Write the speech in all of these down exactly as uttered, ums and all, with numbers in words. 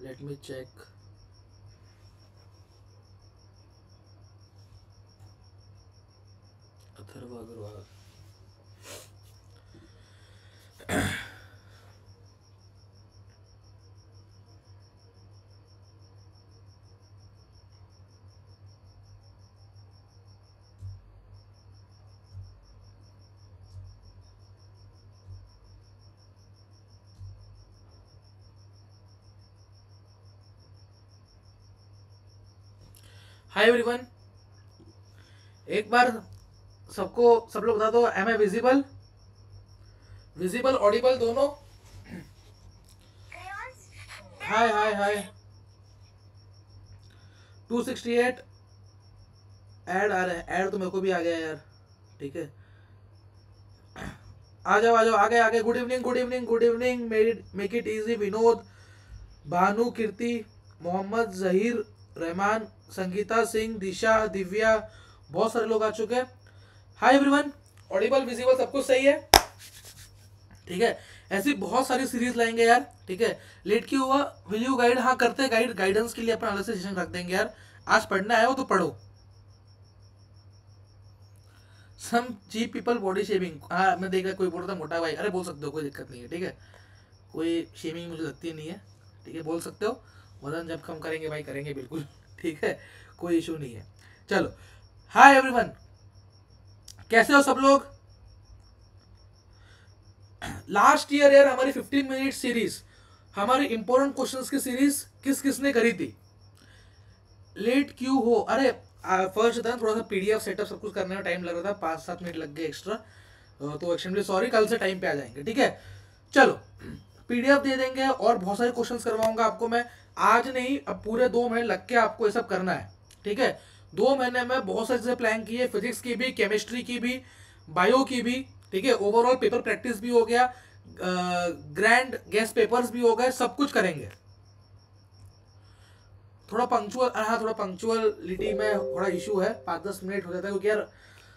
Late me check. Atharva Agarwal. Hi everyone, एक बार सबको सब लोग बता दो, am I visible visible audible दोनों? Hi hi hi. Two sixty eight add आ रहे हैं, ऐड तो मेरे को भी आ गया यार। ठीक है, आ जाओ आ जाओ, आगे आगे। Good evening good evening good evening. Make it easy. Vinod, Bhanu, Kirti, Mohammad, Zaheer, Rahman, Sangeeta Singh, Disha, Divya, बहुत सारे लोग आ चुके हैं। हाय एवरीवन, ऑडिबल विजिबल सब कुछ सही है? ठीक है, ऐसी बहुत सारी सीरीज लाएंगे यार। ठीक है, लेट क्यों हुआ? Will you guide? हाँ करते हैं गाइड। गाइडेंस के लिए अपना अलग से सेशन रख देंगे यार। आज पढ़ना है वो तो पढ़ो। Some cheap people body shaming. हाँ मैं देख रहा, कोई बोल रहा था मोटा भाई। अरे बोल सकते हो, कोई दिक्कत नहीं है। ठीक है, कोई शेमिंग मुझे लगती नहीं है। ठीक है, बोल सकते हो। वजन जब कम करेंगे भाई, करेंगे बिल्कुल। ठीक है, कोई इशू नहीं है। चलो, हाय एवरीवन, कैसे हो सब लोग? लास्ट ईयर यार हमारी फिफ्टीन मिनट सीरीज, हमारी इंपॉर्टेंट क्वेश्चंस की सीरीज किस किसने करी थी? लेट क्यों हो? अरे फर्स्ट था थोड़ा सा पीडीएफ सेटअप सब कुछ करने में टाइम लग रहा था, पाँच सात मिनट लग गए एक्स्ट्रा, तो एक्चुअली सॉरी। कल से टाइम पे आ जाएंगे। ठीक है, चलो पीडीएफ दे देंगे और बहुत सारे क्वेश्चंस करवाऊंगा आपको मैं। आज नहीं, अब पूरे दो महीने लग के आपको ये सब करना है। ठीक है, दो महीने में बहुत सारी चीजें प्लान की है, फिजिक्स की भी, केमिस्ट्री की भी, बायो की भी। ठीक है, ओवरऑल पेपर प्रैक्टिस भी हो गया, ग्रैंड गेस्ट पेपर्स भी हो गए, सब कुछ करेंगे। थोड़ा पंक्चुअल, हाँ थोड़ा पंक्चुअलिटी में थोड़ा इशू है, पाँच दस मिनट हो जाता है क्योंकि यार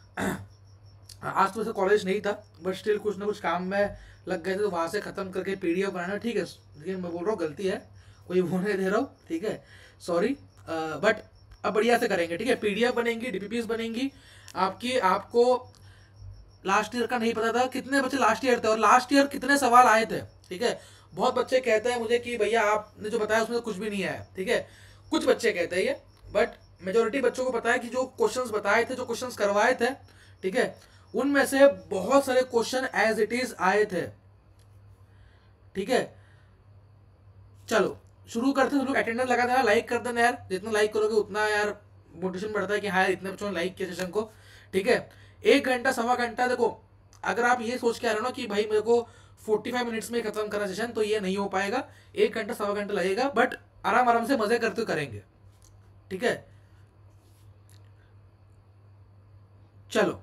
आज तो वैसे कॉलेज नहीं था, बट स्टिल कुछ ना कुछ काम में लग गए थे, तो वहाँ से ख़त्म करके पीडीएफ बनाना। ठीक है, लेकिन मैं बोल रहा हूँ गलती है, कोई वो नहीं दे रहा हूँ। ठीक है, सॉरी, बट अब बढ़िया से करेंगे। ठीक है, पीडीएफ बनेंगी, डीपीपीस बनेंगी आपकी। आपको लास्ट ईयर का नहीं पता था कितने बच्चे लास्ट ईयर थे और लास्ट ईयर कितने सवाल आए थे। ठीक है, बहुत बच्चे कहते हैं मुझे कि भैया आपने जो बताया उसमें तो कुछ भी नहीं आया। ठीक है, कुछ बच्चे कहते हैं ये, बट मेजोरिटी बच्चों को पता है कि जो क्वेश्चंस बताए थे, जो क्वेश्चंस करवाए थे, ठीक है, उनमें से बहुत सारे क्वेश्चन एज इट इज आए थे। ठीक है, चलो शुरू करते हैं। लोग अटेंडेंस लगा देना, लाइक कर देना यार, जितना लाइक करोगे उतना यार मोटिवेशन बढ़ता है कि हाँ इतने बच्चों ने लाइक किया सेशन को। ठीक है, एक घंटा सवा घंटा, देखो अगर आप ये सोच के आ रहे हो ना कि भाई मेरे को फोर्टी फाइव मिनट्स में खत्म करना सेशन, तो ये नहीं हो पाएगा। एक घंटा सवा घंटा लगेगा, बट आराम आराम से मजे करते करेंगे। ठीक है, चलो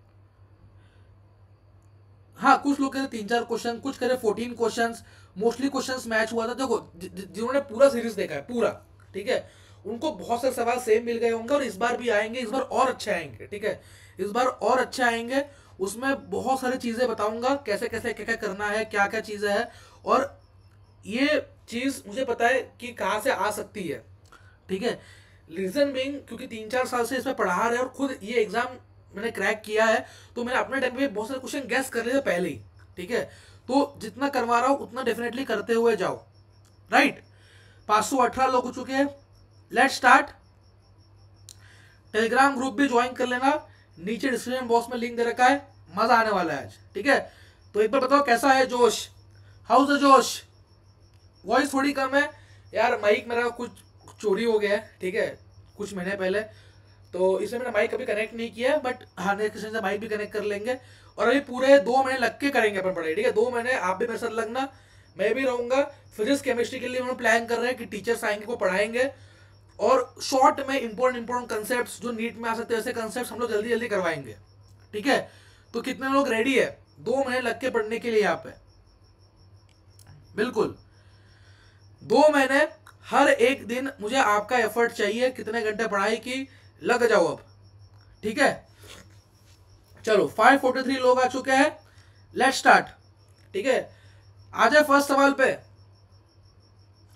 हाँ कुछ लोग कहते तीन चार क्वेश्चन, कुछ कह रहे fourteen question. Mostly questions match हुआ था। देखो जिन्होंने पूरा सीरीज देखा है पूरा, ठीक है, उनको बहुत सारे सवाल सेम मिल गए होंगे और इस बार भी आएंगे, इस बार और अच्छे आएंगे। ठीक है, इस बार और अच्छे आएंगे। उसमें बहुत सारी चीजें बताऊंगा, कैसे कैसे क्या क्या करना है, क्या क्या चीजें है, और ये चीज मुझे पता है कि कहाँ से आ सकती है। ठीक है, रीजन बिंग क्योंकि तीन चार साल से इसमें पढ़ा रहे और खुद ये एग्जाम मैंने क्रैक किया है, तो मैंने अपने टाइम पे बहुत सारे क्वेश्चन गैस कर लिए पहले ही। ठीक है, तो जितना करवा रहा हूं उतना डेफिनेटली करते हुए जाओ। राइट, पाँच सौ अठारह लोग हो चुके हैं। Let start. टेलीग्राम ग्रुप भी ज्वाइन कर लेना, नीचे डिस्क्रिप्शन बॉक्स में लिंक दे रखा है। मजा आने वाला है आज। ठीक है, तो एक बार बताओ कैसा है जोश? हाउस द जोश? वॉइस थोड़ी कम है यार, माइक मेरा कुछ चोरी हो गया है। ठीक है, कुछ महीने पहले, तो इसमें मैंने माइक अभी कनेक्ट नहीं किया है, बट हाँ नेक्स्ट सेशन से माइक भी कनेक्ट कर लेंगे। और अभी पूरे दो महीने लग के करेंगे अपन पढ़ाई। ठीक है, दो महीने आप भी मेरे साथ लगना, मैं भी रहूंगा। फिजिक्स केमिस्ट्री के लिए हम प्लान कर रहे हैं कि टीचर्स आएंगे को पढ़ाएंगे, और शॉर्ट में इंपॉर्टेंट इंपॉर्टेंट कंसेप्ट जो नीट में आ सकते हैं ऐसे कंसेप्ट हम लोग जल्दी जल्दी करवाएंगे। ठीक है, तो कितने लोग रेडी है दो महीने लग के पढ़ने के लिए यहाँ पे? बिल्कुल, दो महीने हर एक दिन मुझे आपका एफर्ट चाहिए। कितने घंटे पढ़ाई की, लग जाओ अब। ठीक है, चलो फाइव फोर्टी थ्री लोग आ चुके हैं। Let start. ठीक है, आ जाए फर्स्ट सवाल पे।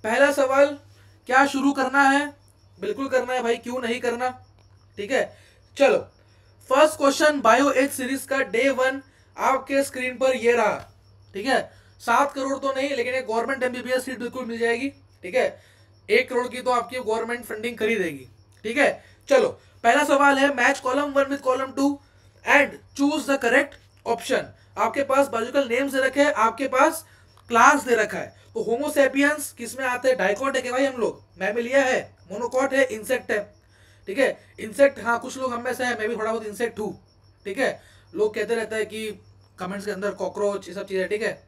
पहला सवाल, क्या शुरू करना है? बिल्कुल करना है भाई, क्यों नहीं करना। ठीक है, चलो first question bio edge series का डे वन आपके स्क्रीन पर ये रहा। ठीक है, सात करोड़ तो नहीं, लेकिन एक गवर्नमेंट एमबीबीएस सीट बिल्कुल मिल जाएगी। ठीक है, एक करोड़ की तो आपकी गवर्नमेंट फंडिंग कर ही देगी। ठीक है, चलो पहला सवाल है, match column one with column two and choose the correct option. आपके पास बायोलॉजिकल नेम्स दे रखे हैं, आपके पास क्लास दे रखा है। तो होमोसेपियंस किस में आते हैं? डाइकॉट है कि भाई हम लोग, मैमिलिया है, मोनोकॉट है, इंसेक्ट है। ठीक है, इंसेक्ट, हाँ कुछ लोग हम में से है, मैं भी थोड़ा बहुत इंसेक्ट हूँ। ठीक है, लोग कहते रहते हैं कि कमेंट्स के अंदर कॉकरोच ये सब चीजें। ठीक है,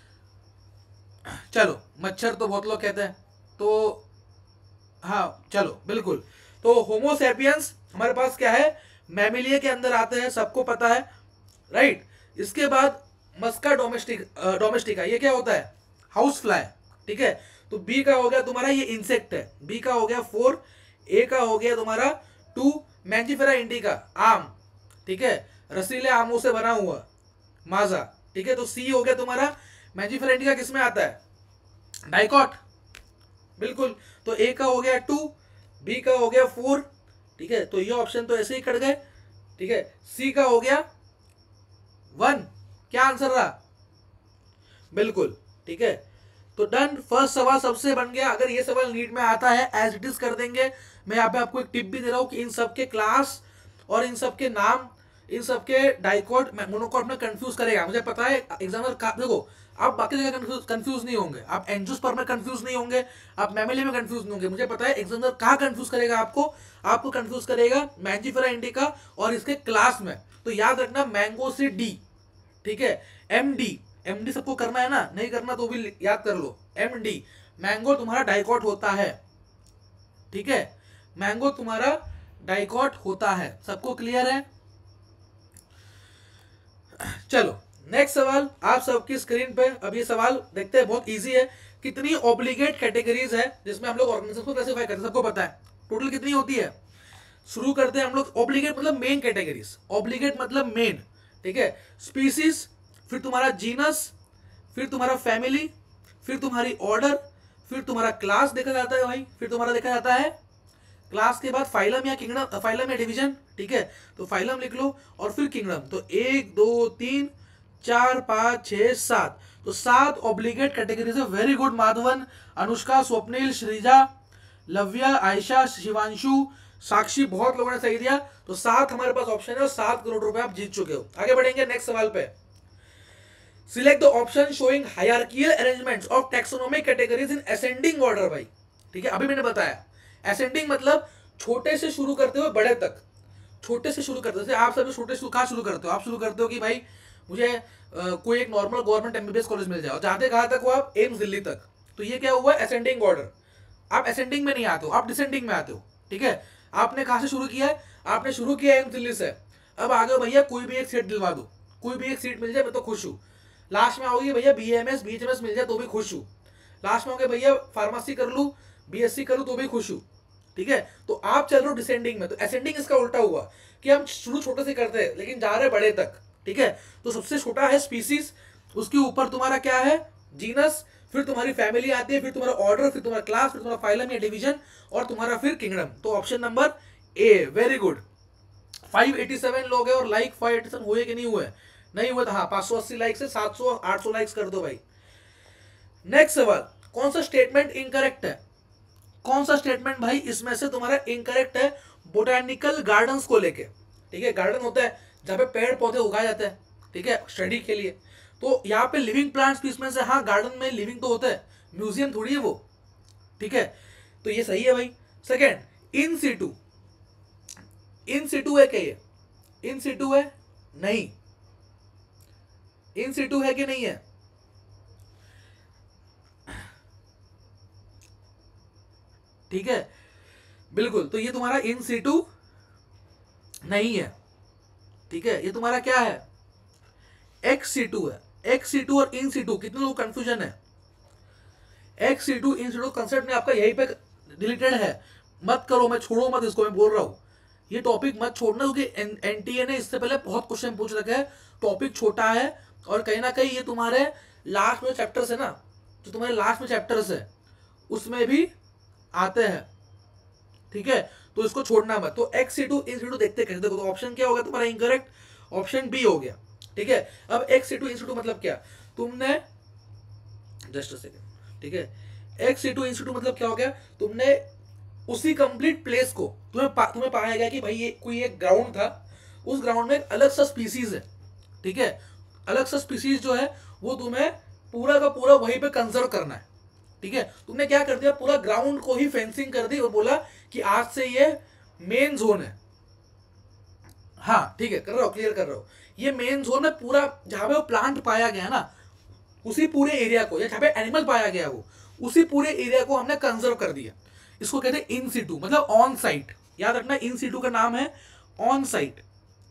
चलो मच्छर तो बहुत लोग कहते हैं, तो हाँ चलो बिल्कुल। तो होमोसेपियंस हमारे पास क्या है? मैमिलिया के अंदर आते हैं, सबको पता है, राइट। इसके बाद मस्का डोमेस्टिक डोमेस्टिका, ये क्या होता है? House fly. ठीक है, तो बी का हो गया तुम्हारा, ये इंसेक्ट है, बी का हो गया फोर, ए का हो गया तुम्हारा टू, मैंजीफेरा इंडिका आम। ठीक है, रसीले आमों से बना हुआ माजा। ठीक है, तो सी हो गया तुम्हारा, मैंजीफेरा इंडिका किस में आता है? डाइकॉट, बिल्कुल। तो ए का हो गया टू, बी का हो गया फोर। ठीक है, तो ये ऑप्शन तो ऐसे ही कट गए। ठीक है, सी का हो गया वन, क्या आंसर रहा? बिल्कुल। ठीक है, तो डन, फर्स्ट सवाल सबसे बन गया। अगर ये सवाल नीट में आता है एज इट इज कर देंगे। मैं यहाँ पे आपको एक टिप भी दे रहा हूं कि इन सब के क्लास और इन सब के नाम, इन सब के डाइकॉट मोनोकॉट में कंफ्यूज करेगा, मुझे पता है। एग्जाम्पल देखो, आप बाकी जगह कंफ्यूज कंफ्यूज नहीं होंगे, आप एंजियोस्पर्म में कंफ्यूज नहीं होंगे, आप मैमिली में कंफ्यूज नहीं होंगे। मुझे पता है एग्जाम्पल कहाँ कंफ्यूज करेगा आपको, आपको कंफ्यूज करेगा मैंजीफेरा इंडिका और इसके क्लास में। तो याद रखना मैंगो से डी। ठीक है, एम डी, एम डी सबको करना है ना, नहीं करना तो भी याद कर लो, एम डी मैंगो तुम्हारा डाइकॉट होता है। ठीक है, मैंगो तुम्हारा डाइकॉट होता है, सबको क्लियर है? चलो नेक्स्ट सवाल आप सबकी स्क्रीन पे। अब ये सवाल देखते हैं, बहुत इजी है। कितनी ऑब्लिगेट कैटेगरीज है जिसमें हम लोग ऑर्गेनिज्म को क्लासिफाई करते हैं? सबको पता है, टोटल कितनी होती है? शुरू करते हैं हम लोग। ऑब्लिगेट मतलब मेन कैटेगरीज, ऑब्लिगेट मतलब मेन। ठीक है, स्पीसीज, फिर तुम्हारा जीनस, फिर तुम्हारा फैमिली, फिर तुम्हारी ऑर्डर, फिर तुम्हारा क्लास देखा जाता है भाई, फिर तुम्हारा देखा जाता है क्लास के बाद फाइलम या किंगडम, फाइलम या डिवीजन। ठीक है, तो फाइलम लिख लो और फिर किंगडम। तो एक दो तीन चार पांच छह सात, तो सात ऑब्लिगेट कैटेगरीज है। वेरी गुड माधवन, अनुष्का, स्वप्निल, श्रीजा, लव्या, आयशा, शिवांशु, साक्षी, बहुत लोगों ने सही दिया। तो सात हमारे पास ऑप्शन है और सात करोड़ रुपए आप जीत चुके हो। आगे बढ़ेंगे नेक्स्ट सवाल पे। Select the option showing hierarchical arrangements of taxonomic categories in ascending order. भाई ठीक है, अभी मैंने बताया असेंडिंग मतलब छोटे से शुरू करते हुए बड़े तक, छोटे से शुरू करते हो। आप सब छोटे से कहाँ शुरू करते हो? आप शुरू करते हो कि भाई मुझे आ, कोई एक नॉर्मल गवर्नमेंट एमबीबीएस कॉलेज मिल जाए, जाते कहाँ तक हो आप? एम्स दिल्ली तक। तो ये क्या हुआ? Ascending order. आप असेंडिंग में नहीं आते हो, आप डिसेंडिंग में आते हो। ठीक है, आपने कहाँ से शुरू किया है? आपने शुरू किया एम्स दिल्ली से, अब आ गए भैया कोई भी एक सीट दिलवा दो, कोई भी एक सीट मिल जाए मैं तो खुश हूँ। लास्ट में आओगे भैया B M S B H M S मिल जाए तो भी खुश हूँ। लास्ट में आओगे भैया फार्मेसी कर लूँ, बी एस सी कर लूँ तो भी खुश हूँ। ठीक है, तो आप चल रहे हो डिसेंडिंग में। तो असेंडिंग इसका उल्टा हुआ कि हम शुरू छोटे से करते हैं लेकिन जा रहे बड़े तक। ठीक है, तो सबसे छोटा है स्पीसीज, उसके ऊपर तुम्हारा क्या है? जीनस, फिर तुम्हारी फैमिली आती है, फिर तुम्हारा ऑर्डर, फिर तुम्हारा क्लास, फिर तुम्हारा फाइलम या डिवीजन और तुम्हारा फिर किंगडम। तो option number A, very good. पाँच सौ सत्तासी लोग हैं और लाइक पाँच सौ सत्तासी हुए कि नहीं हुए? नहीं हुए तो हाँ पाँच सौ अस्सी लाइक से सात सौ आठ सौ लाइक्स कर दो भाई। नेक्स्ट सवाल, कौन सा स्टेटमेंट इनकरेक्ट है? कौन सा स्टेटमेंट भाई इसमें से तुम्हारा इनकरेक्ट है बोटैनिकल गार्डन्स को लेके? ठीक है, गार्डन होता है जहाँ पे पेड़ पौधे उगाए जाते हैं, ठीक है, स्टडी के लिए। तो यहाँ पे लिविंग प्लांट्स भी इसमें से, हाँ गार्डन में लिविंग तो होता है, म्यूजियम थोड़ी है वो। ठीक है, तो ये सही है भाई। सेकेंड, इन सिटू, इन सिटू है क्या? ये इन सिटू है? नहीं। इन सिटू है कि नहीं है? ठीक है, बिल्कुल। तो ये तुम्हारा इन सिटू नहीं है। ठीक है, ये तुम्हारा क्या है? एक्स सिटू है। एक्स सिटू और इन सिटू, कितने लोग कंफ्यूजन है? एक्स सिटू इन सिटू कंसेप्ट में आपका यहीं पे डिलीटेड है, मत करो, मैं छोड़ो मत इसको, मैं बोल रहा हूं ये टॉपिक मत छोड़ना, क्योंकि एनटीए ने इससे पहले बहुत क्वेश्चन पूछ रखे हैं। टॉपिक छोटा है और कहीं ना कहीं ये तुम्हारे लास्ट में चैप्टर्स है ना, जो तुम्हारे लास्ट में चैप्टर्स है उसमें भी आते हैं, ठीक है, तो इसको छोड़ना मत। तो ex situ in situ देखते कैसे, देखो तो ऑप्शन क्या हो गया तुम्हारा इनकरेक्ट, ऑप्शन बी हो गया, ठीक है। अब ex situ in situ मतलब क्या, तुमने जस्ट अ सेकंड, ठीक है, ex situ in situ मतलब क्या हो गया, तुमने उसी कंप्लीट प्लेस को तुम्हें पा, तुम्हें पाया गया कि भाई ये कोई एक ग्राउंड था, उस ग्राउंड में एक अलग सा स्पीसीज है, ठीक है, अलग सा स्पीसीज जो है वो तुम्हें पूरा का पूरा वहीं पे कंजर्व करना है, ठीक है। तुमने क्या कर दिया, पूरा ग्राउंड को ही फेंसिंग कर दी और बोला कि आज से ये मेन जोन है, हाँ ठीक है, कर रहा हो, क्लियर कर रहा हो, ये मेन जोन में पूरा जहां पे वो प्लांट पाया गया ना, उसी पूरे एरिया को, या जहां पे एनिमल पाया गया वो, उसी पूरे एरिया को हमने कंजर्व कर दिया। इसको कहते हैं इन सीटू, मतलब ऑन साइट, याद रखना इन सीटू का नाम है ऑन साइट,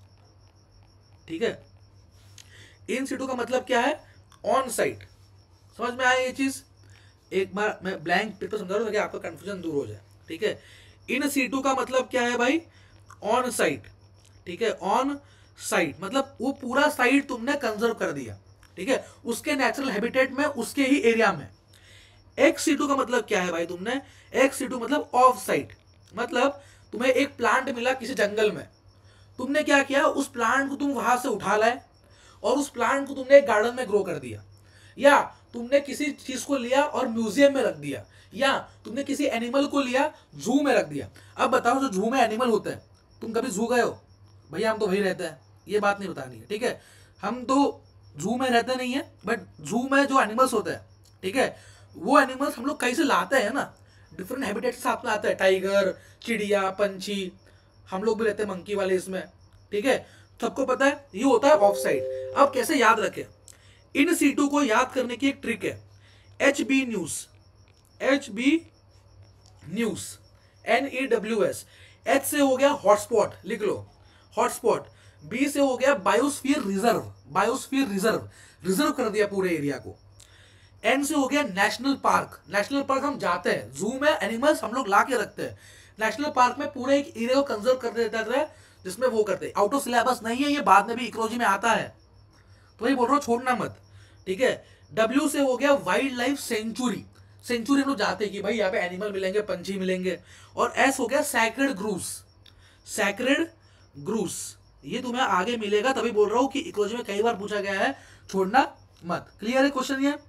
ठीक है। इन सीटू का मतलब क्या है, ऑन साइट, समझ में आया ये चीज। एक बार मैं ब्लैंक पेपर समझा रहा हूं ताकि आपका कंफ्यूजन दूर हो जाए, ठीक है। इन सीटू का मतलब क्या है भाई, ऑन साइट, ठीक है, ऑन साइट मतलब वो पूरा साइट तुमने कंजर्व कर दिया, ठीक है, उसके नेचुरल हैबिटेट में, उसके ही एरिया में। एक्स सी टू का मतलब क्या है भाई, तुमने एक्स सी टू मतलब ऑफ साइट, मतलब तुम्हें एक प्लांट मिला किसी जंगल में, तुमने क्या किया, उस प्लांट को तुम वहां से उठा लाए और उस प्लांट को तुमने एक गार्डन में ग्रो कर दिया, या तुमने किसी चीज को लिया और म्यूजियम में रख दिया, या तुमने किसी एनिमल को लिया जू में रख दिया। अब बताओ जो जू में एनिमल होते हैं, तुम कभी जू गए हो, भैया हम तो वही रहते हैं, ये बात नहीं बतानी है, ठीक है, हम तो जू में रहते नहीं है, बट जू में जो एनिमल्स होते हैं, ठीक है, वो एनिमल्स हम लोग कहीं से लाते हैं ना, डिफरेंट हैबिटेट से साथ में आते हैं, टाइगर, चिड़िया, पंछी, हम लोग भी रहते हैं मंकी वाले इसमें, ठीक है, सबको पता है ये होता है ऑफ साइड। अब कैसे याद रखें, इन सीटू को याद करने की एक ट्रिक है, H B news, H B news, N E W S, H से हो गया हॉटस्पॉट, लिख लो हॉटस्पॉट, बी से हो गया biosphere reserve, biosphere reserve, reserve कर दिया पूरे एरिया को, एन से हो गया नेशनल पार्क, नेशनल पार्क हम जाते हैं, जू में एनिमल्स हम लोग ला के रखते हैं, नेशनल पार्क में पूरे एक एरिया को कंजर्व कर देता है, जिसमें वो करते हैं, आउट ऑफ सिलेबस नहीं है ये, बाद में भी इकोलॉजी में आता है, तो ये बोल रहा हूं छोड़ना मत, ठीक है। डब्ल्यू से हो गया वाइल्ड लाइफ सेंचुरी, सेंचुरी हम लोग जाते हैं कि भाई यहाँ पे एनिमल मिलेंगे, पंछी मिलेंगे, और एस हो गया सैक्रेड ग्रूस, सैक्रेड ग्रूस, ये तुम्हें आगे मिलेगा, तभी बोल रहा हूं कि इकोलॉजी में कई बार पूछा गया है, छोड़ना मत। क्लियर है क्वेश्चन ये,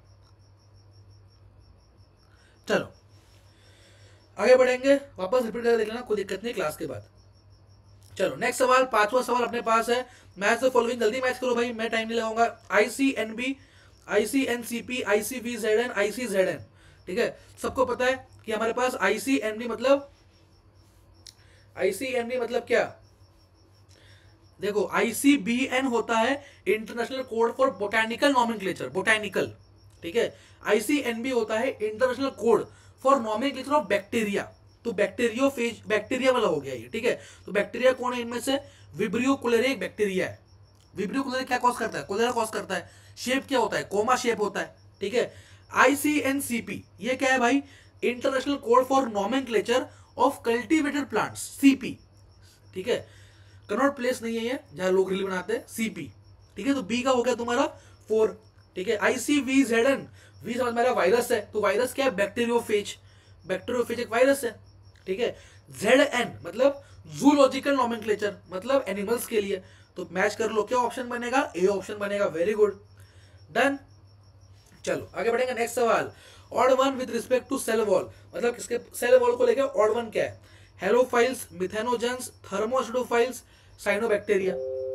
चलो आगे बढ़ेंगे, वापस रिपीट करके देख लेना, कोई दिक्कत नहीं क्लास के बाद। चलो नेक्स्ट सवाल, पांचवा सवाल अपने पास है, मैच द फॉलोइंग, जल्दी मैच करो भाई, मैं टाइम नहीं लगाऊंगा। आईसीएनबी, आईसीएनसीपी, आईसीवीजेडएन, आईसीजेडएन, ठीक है, सबको पता है कि हमारे पास आईसीएनबी मतलब, आईसीएनबी मतलब क्या, देखो आईसीबीएन होता है international code for botanical nomenclature, botanical, ठीक है, आईसीएनबी होता है international code for nomenclature of bacteria, तो बैक्टीरियोफेज, बैक्टीरिया वाला हो गया ये, ठीक है। तो बैक्टीरिया कौन है इनमें से, विब्रियो कोलेरिया एक बैक्टीरिया है, विब्रियो कोलेरिया क्या कॉज करता है, कोलेरा कॉज करता है, शेप क्या होता है, कोमा शेप होता है, ठीक है। आईसीएनसीपी ये क्या है भाई, international code for nomenclature of cultivated plants, CP, ठीक है, कनॉट प्लेस नहीं है ये जहां लोग रील बनाते हैं, सीपी, ठीक है। तो बी का हो गया तुम्हारा फोर, ठीक है। आईसीवीजेडएन, वी समझ में वायरस है, तो वायरस क्या है, बैक्टीरियोफेज, बैक्टीरियोफेज एक वायरस है, ठीक है। जेड एन मतलब जूलॉजिकल नॉमेनक्लेचर, मतलब एनिमल्स के लिए, तो मैच कर लो, क्या ऑप्शन बनेगा, ए ऑप्शन बनेगा, वेरी गुड, डन। चलो आगे बढ़ेंगे, नेक्स्ट सवाल, odd one with respect to cell wall, मतलब किसके सेल वॉल को लेकर ऑड वन क्या है, हेलोफाइल्स, मिथेनोजेंस, थर्मोएसिडोफाइल्स, साइनोबैक्टीरिया,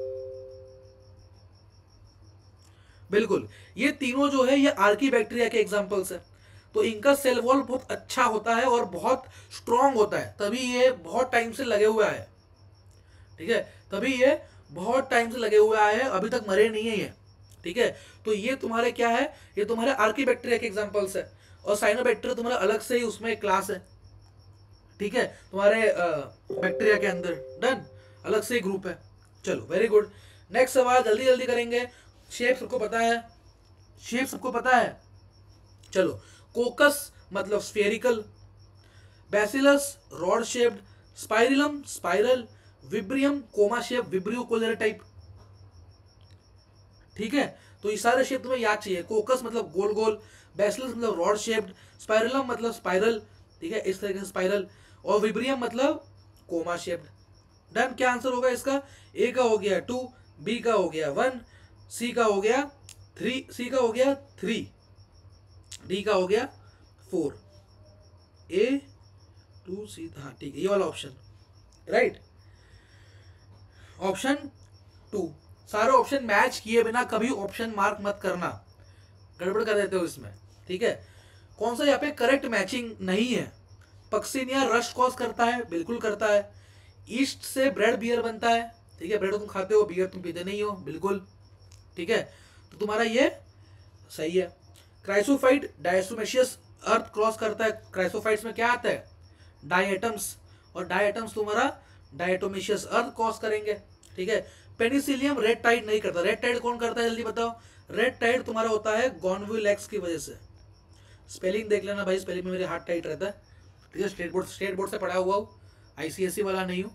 बिल्कुल ये तीनों जो है ये आर्की बैक्टीरिया के एग्जांपल्स है, तो इनका सेल वॉल बहुत अच्छा होता है और बहुत स्ट्रांग होता है, तभी ये बहुत टाइम से लगे हुए आए, ठीक है, तभी ये बहुत टाइम से लगे हुए आए हैं, अभी तक मरे नहीं है ये, ठीक है। तो ये तुम्हारे क्या है, ये तुम्हारे आर्की बैक्टीरिया के एग्जांपल्स है, और साइनोबैक्टीरिया तुम्हारा अलग से ही उसमें एक क्लास है, ठीक है, तुम्हारे बैक्टीरिया के अंदर, डन, अलग से ही ग्रुप है। चलो वेरी गुड, नेक्स्ट सवाल जल्दी जल्दी करेंगे, शेप सबको पता है, शेप सबको पता है, चलो कोकस मतलब spherical, bacillus rod shaped, spirillum spiral, vibrium comma shape, vibrio cholera type, ठीक है। तो ये सारे शेप तुम्हें याद चाहिए, कोकस मतलब गोल गोल, बेसिलस मतलब रॉड शेप्ड, स्पाइरलम मतलब स्पाइरल, ठीक है, इस तरीके से स्पाइरल, और विब्रियम मतलब कोमा शेप्ड। डन। क्या आंसर होगा इसका? ए का हो गया टू, बी का हो गया वन, सी का हो गया थ्री, सी का हो गया थ्री, डी का हो गया फोर। ए टू सी, हाँ ठीक है, ये वाला ऑप्शन राइट। Option two. सारे ऑप्शन मैच किए बिना कभी ऑप्शन मार्क मत करना, गड़बड़ कर देते हो इसमें, ठीक है। कौन सा यहाँ पे करेक्ट मैचिंग नहीं है? पक्सिनिया रस्ट कॉज करता है, बिल्कुल करता है। ईस्ट से ब्रेड बियर बनता है, ठीक है, ब्रेड तुम खाते हो, बियर तुम पीते नहीं हो, बिल्कुल, ठीक है, तो तुम्हारा ये सही है। क्राइसोफाइट डायसोमेशियस अर्थ क्रॉस करता है। क्राइसोफाइट्स में क्या आता है? डायटम्स, और डायटम्स तुम्हारा डायटोमेशियस अर्थ क्रॉस करेंगे, ठीक है। पेनिसिलियम रेड टाइड नहीं करता। रेड टाइड कौन करता है जल्दी बताओ? रेड टाइड तुम्हारा होता है गॉनविलेक्स की वजह से। स्पेलिंग देख लेना भाई, स्पेलिंग में मेरे हाथ टाइट रहता है, ठीक है। स्टेट बोर्ड स्टेट बोर्ड से पढ़ा हुआ हूँ, आईसीएसई वाला नहीं हूँ,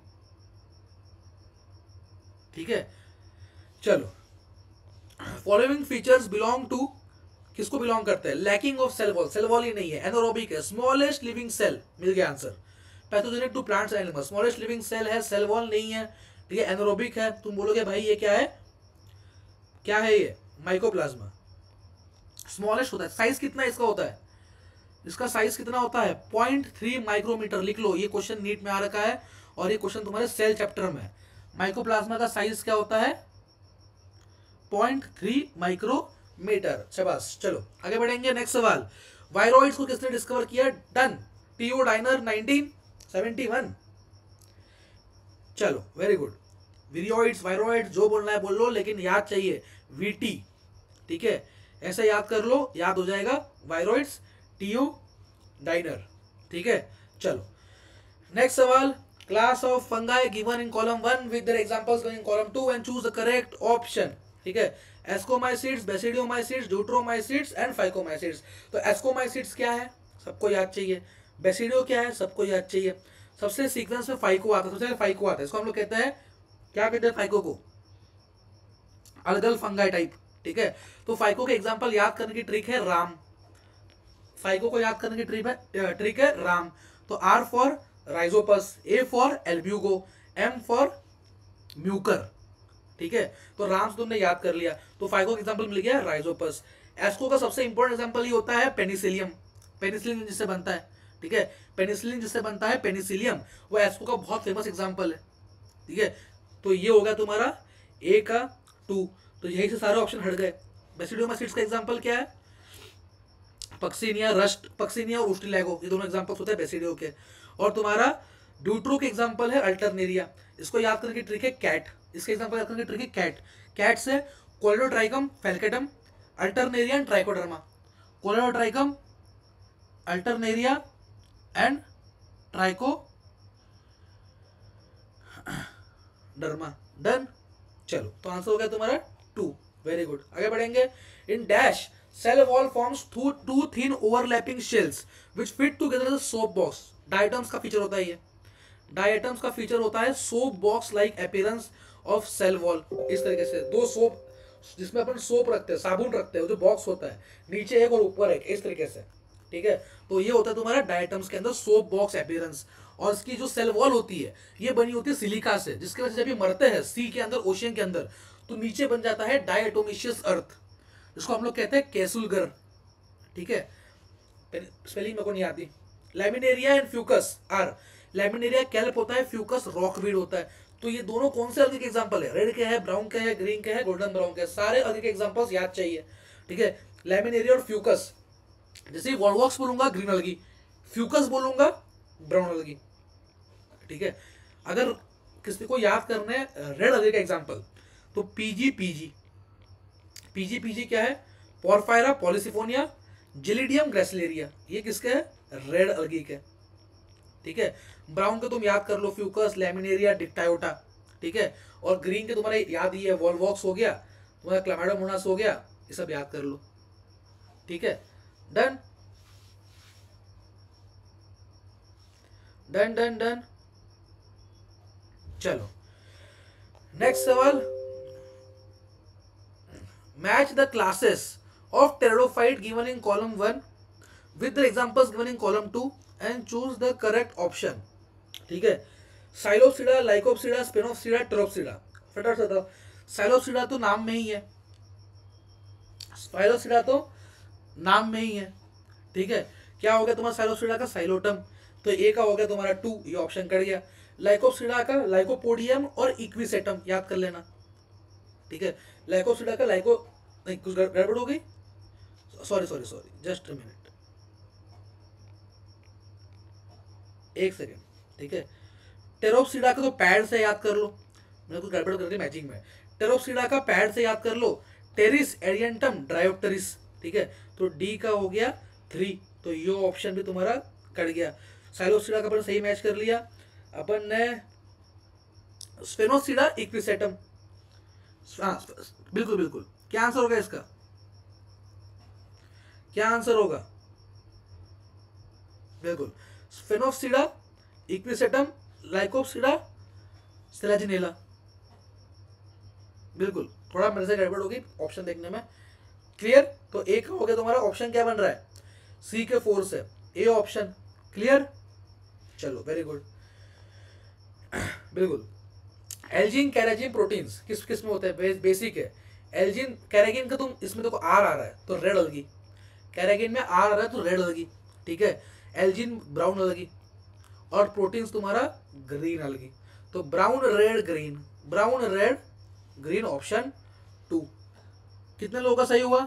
ठीक है। चलो, फॉलोइंग फीचर्स बिलोंग टू, किसको बिलोंग करते हैं? Lacking of cell wall, cell wall ही नहीं है, एनारोबिक है, स्मॉलेस्ट लिविंग सेल, मिल गया answer. Pathogenic to plants and animals, smallest living cell है, सेल वॉल नहीं है, ठीक है, एनारोबिक है। तुम बोलोगे भाई ये क्या है, क्या है ये? माइकोप्लाज्मा। स्मॉलेस्ट होता है, साइज कितना इसका होता है? इसका साइज कितना होता है? Point three micrometer. लिख लो, ये क्वेश्चन नीट में आ रखा है और ये क्वेश्चन तुम्हारे सेल चैप्टर में है। माइकोप्लाज्मा का साइज क्या होता है? Point three micrometer. शाबाश। चलो आगे बढ़ेंगे, नेक्स्ट सवाल। वायरॉइड्स को किसने डिस्कवर किया? Done, TO dinar nineteen seventy one. चलो वेरी गुड। विरियोइड्स, वायरॉइड्स जो बोलना है बोल लो, लेकिन याद चाहिए वीटी, ठीक है, ऐसे याद कर लो, याद हो जाएगा। वायरॉइड्स, टीओ डाइनर, ठीक है। चलो नेक्स्ट सवाल। Class of fungi given in column one with their examples given in column two and choose the correct option, ठीक है। Ascomycetes, basidiomycetes, deuteromycetes and phycomycetes. तो एस्कोमाइसिड्स क्या है? सबको याद चाहिए। बेसिडियो क्या है? सबको याद चाहिए। सबसे सीक्वेंस में फाइको आता है, सबसे फाइको आता है, इसको हम लोग कहते हैं, क्या कहते हैं फाइको को? अलगल फंगाई टाइप, ठीक है। तो फाइको के एग्जांपल याद करने की ट्रिक है राम। फाइको को याद करने की ट्रिक है ट्रिक है राम। तो R for Rhizopus, A for Albugo, M for mucor, ठीक है। तो राम से तुमने याद कर लिया, तो फाइको का एग्जांपल मिल गया राइजोपस। एस्को का सबसे इंपॉर्टेंट एग्जांपल ये होता है पेनिसिलियम। पेनिसिलिन जिससे बनता है, ठीक है, पेनिसिलिन जिससे बनता है पेनिसिलियम, वो एस्को का बहुत फेमस एग्जांपल है, ठीक है। तो ये होगा तुम्हारा ए का टू, तो यही से सारे ऑप्शन हट गए। बेसिडियोमाइसिड्स का एग्जांपल क्या है? पक्सिनिया, रस्ट, पक्सिनिया और उस्टिलैगो, ये दोनों एग्जांपल्स होते हैं बेसिडियो के। और तुम्हारा ड्यूट्रो के एग्जांपल है अल्टरनेरिया, इसको याद करने की ट्रिक है कैट। इसके एग्जांपल याद करने की ट्रिक है कैट। कैट से colletotrichum, falcatum, alternaria and trichoderma. Colletotrichum, alternaria and trichoderma. Done. चलो तो आंसर हो गया तुम्हारा टू, वेरी गुड। आगे बढ़ेंगे। In dash cell wall forms two two thin overlapping shells which fit together as a soap box. Diatoms का feature होता है ये, डायटम्स का फीचर होता है soap box like appearance of cell wall. इस तरीके से दो सोप, जिसमें अपन सोप रखते हैं, साबुन रखते हैं, जो बॉक्स होता है, नीचे एक और ऊपर एक, इस तरीके से, ठीक है। तो ये होता है तुम्हारा डायटम्स के अंदर सोप बॉक्स अपीयरेंस। और इसकी जो सेल वॉल होती है ये बनी होती है सिलिका से, जिसकी वजह से जब ये मरते हैं सी के अंदर, ओशियन के अंदर, तो नीचे बन जाता है डायटोमिशियस अर्थ, जिसको हम लोग कहते हैं कैसुलगर, ठीक है। स्पेलिंग मेरे को नहीं आती। Laminaria and fucus are, laminaria kelp होता है, फ्यूकस रॉकवीड होता है। तो ये दोनों कौन से अलगे के एग्जांपल है? रेड के है, ब्राउन के है, ग्रीन के है, गोल्डन ब्राउन के, सारे अलगे के एग्जांपल्स याद चाहिए, ठीक है। लैमिनेरिया और फ्यूकस, जैसे वॉलवॉक्स बोलूंगा ग्रीन अलगी, फ्यूकस बोलूंगा ब्राउन अलगी, ठीक है। अगर किसी को याद करना है रेड अलगी का एग्जांपल, तो पीजी पीजी पीजी पीजी क्या है? पोरफायरा पॉलिसिफोनिया, जिलिडियम ग्रेसिलेरिया, ये किसके है? रेड अलगी के, ठीक है। ब्राउन के तुम याद कर लो, फ्यूकस, लैमिनेरिया, डिक्टायोटा, ठीक है। और ग्रीन के तुम्हारे याद ही है, वॉलवॉक्स हो गया, तुम्हारा क्लामाइडोमोनास हो गया, ये सब याद कर लो, ठीक है। Done done done done. चलो नेक्स्ट सवाल। Match the classes of pteridophyte given in column one with the examples given in column two and choose the correct option. ठीक है, साइलोप्सिडा, लाइकोप्सिडा, स्पिनोप्सिडा, टेरोप्सिडा। फटाफट से बताओ। साइलोप्सिडा तो नाम में ही है, साइलोप्सिडा तो नाम में ही है। ठीक है, क्या हो गया तुम्हारा साइलोप्सिडा का? साइलोटम। तो ए का हो गया तुम्हारा टू, ये ऑप्शन कट गया। लाइकोप्सिडा का लाइकोपोडियम और इक्विसेटम याद कर लेना। ठीक है, लाइकोप्सिडा का लाइको, नहीं कुछ गड़बड़ हो गई, sorry sorry sorry, just a minute, एक सेकेंड। ठीक है, टेरोप्सिडा का तो पैड से याद कर लो, मैंने कुछ गड़बड़ कर दी मैचिंग में। टेरोप्सिडा का पैड से याद कर लो, टेरिस एरियंटम ड्रायोप्टेरिस। ठीक है, तो डी का हो गया थ्री, तो ये ऑप्शन भी तुम्हारा कट गया। साइलोप्सिडा का अपन सही मैच कर लिया। अपन ने स्फेनोसिडा इक्विसेटम, हाँ बिल्कुल बिल्कुल। क्या आंसर होगा इसका? क्या आंसर होगा? बिल्कुल स्फेनोसिडा इक्विसेटम लाइकोप्सिडा सेलाजिनेला। बिल्कुल, थोड़ा मेरे से गड़बड़ होगी ऑप्शन देखने में। क्लियर? तो ए का हो गया तुम्हारा ऑप्शन क्या बन रहा है? सी के फोर से ए ऑप्शन। क्लियर? चलो वेरी गुड। बिल्कुल। एल्जिन कैराजिन प्रोटीन्स किस किस में होते हैं? बे, बेसिक है। एल्जिन कैरागिन का तुम इसमें देखो आर आ रहा है तो रेड अलगी, कैरागिन में आर आ रहा है तो रेड अलगी। ठीक है, एल्जिन ब्राउन अलगी और प्रोटीन्स तुम्हारा ग्रीन अलगी। तो brown red green, brown red green option two. कितने लोगों का सही हुआ?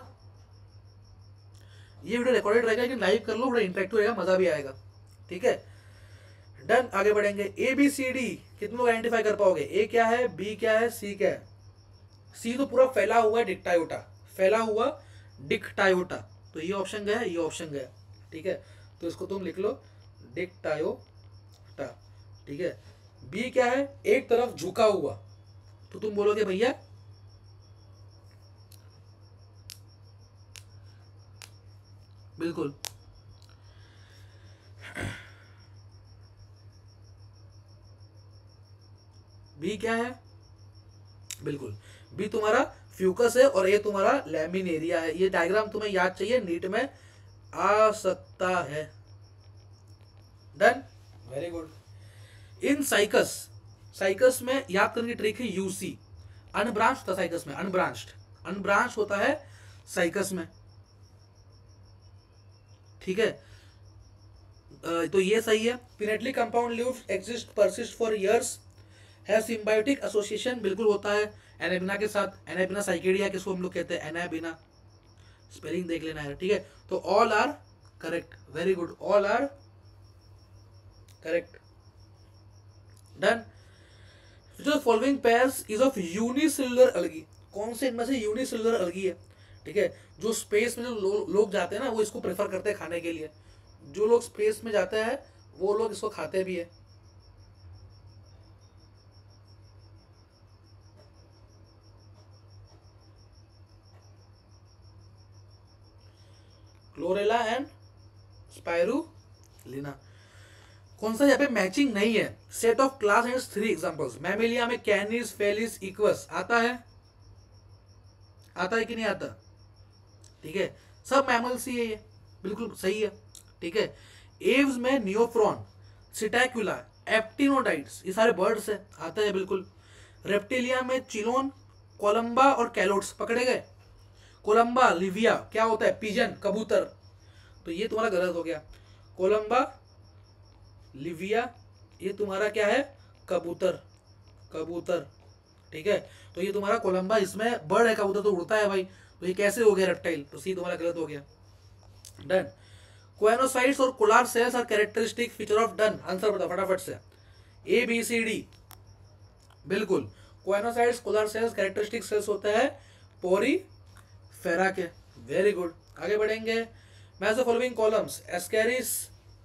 ये वीडियो रिकॉर्डेड रहेगा लेकिन लाइव कर लो, बड़ा इंटरेक्टिव रहेगा, मजा भी आएगा। ठीक है, डन। आगे बढ़ेंगे। ए बी सी डी कितने लोग आइडेंटिफाई कर पाओगे? ए क्या है, बी क्या है, सी क्या है? सी तो पूरा फैला हुआ है, डिक्टायोटा, फैला हुआ डिक्टायोटा। तो ये ऑप्शन गया, ये ऑप्शन गया। ठीक है, तो इसको तुम लिख लो डिक्टायोटा। ठीक है, बी क्या है? एक तरफ झुका हुआ, तो तुम बोलोगे भैया बिल्कुल बी क्या है? बिल्कुल बी तुम्हारा फ्यूकस है और ए तुम्हारा लैमिनेरिया है। ये डायग्राम तुम्हें याद चाहिए, नीट में आ सकता है। Done, very good. In cycas, cycas में याद करने की ट्रिक है यूसी। अनब्रांच होता है साइकस में, अनब्रांच्ड, अनब्रांच होता है साइकस में। ठीक है, तो ये सही है। Pinnately compound leaves exist persist for years, है सिम्बायोटिक एसोसिएशन, बिल्कुल होता है एनाबिना के साथ। एनाबिना साइकेडिया किसको हम लोग कहते हैं? एनाबिना, स्पेलिंग देख लेना है। ठीक है, तो all are correct, very good, all are correct. Done. जो following pairs is of unicellular algae, कौन से इनमें से यूनिसेलुलर अलगी है? ठीक है, जो स्पेस में जो लो, लोग जाते हैं ना वो इसको प्रेफर करते हैं खाने के लिए। जो लोग स्पेस में जाते हैं वो लोग इसको खाते भी है। Chlorella and spirulina. कौन सा यहाँ पे मैचिंग नहीं है? Set of class and three examples. Mammalia में कैनिस, फेलिस, इक्वस आता है, आता है कि नहीं आता? ठीक है, सब मैमल्स ही है, ये बिल्कुल सही है। ठीक है, एव्स में नियोफ्रॉन, सिटैक्युला, एप्टिनोडाइट्स, ये सारे बर्ड्स है, आता है बिल्कुल। रेप्टिलिया में चिलोन, कोलंबा और कैलोट्स पकड़े गए। कोलंबा लिविया क्या होता है? पिजन, कबूतर, तो ये तुम्हारा गलत हो गया। कोलंबा लिविया ये तुम्हारा क्या है? कबूतर, कबूतर। ठीक है, तो ये तुम्हारा कोलंबा, इसमें बर्ड है, कबूतर तो उड़ता है भाई, तो ये कैसे हो गया रेप्टाइल? तो सी तुम्हारा गलत हो गया। डन। कोएनोसाइट्स और collar cells are characteristic feature of. Done, answer बताओ फटाफट से, ए बी सी डी। बिल्कुल, choanocytes, collar cells characteristic cells होता है पोरीफेरा के। वेरी गुड, आगे बढ़ेंगे। Match the following columns. Ascaris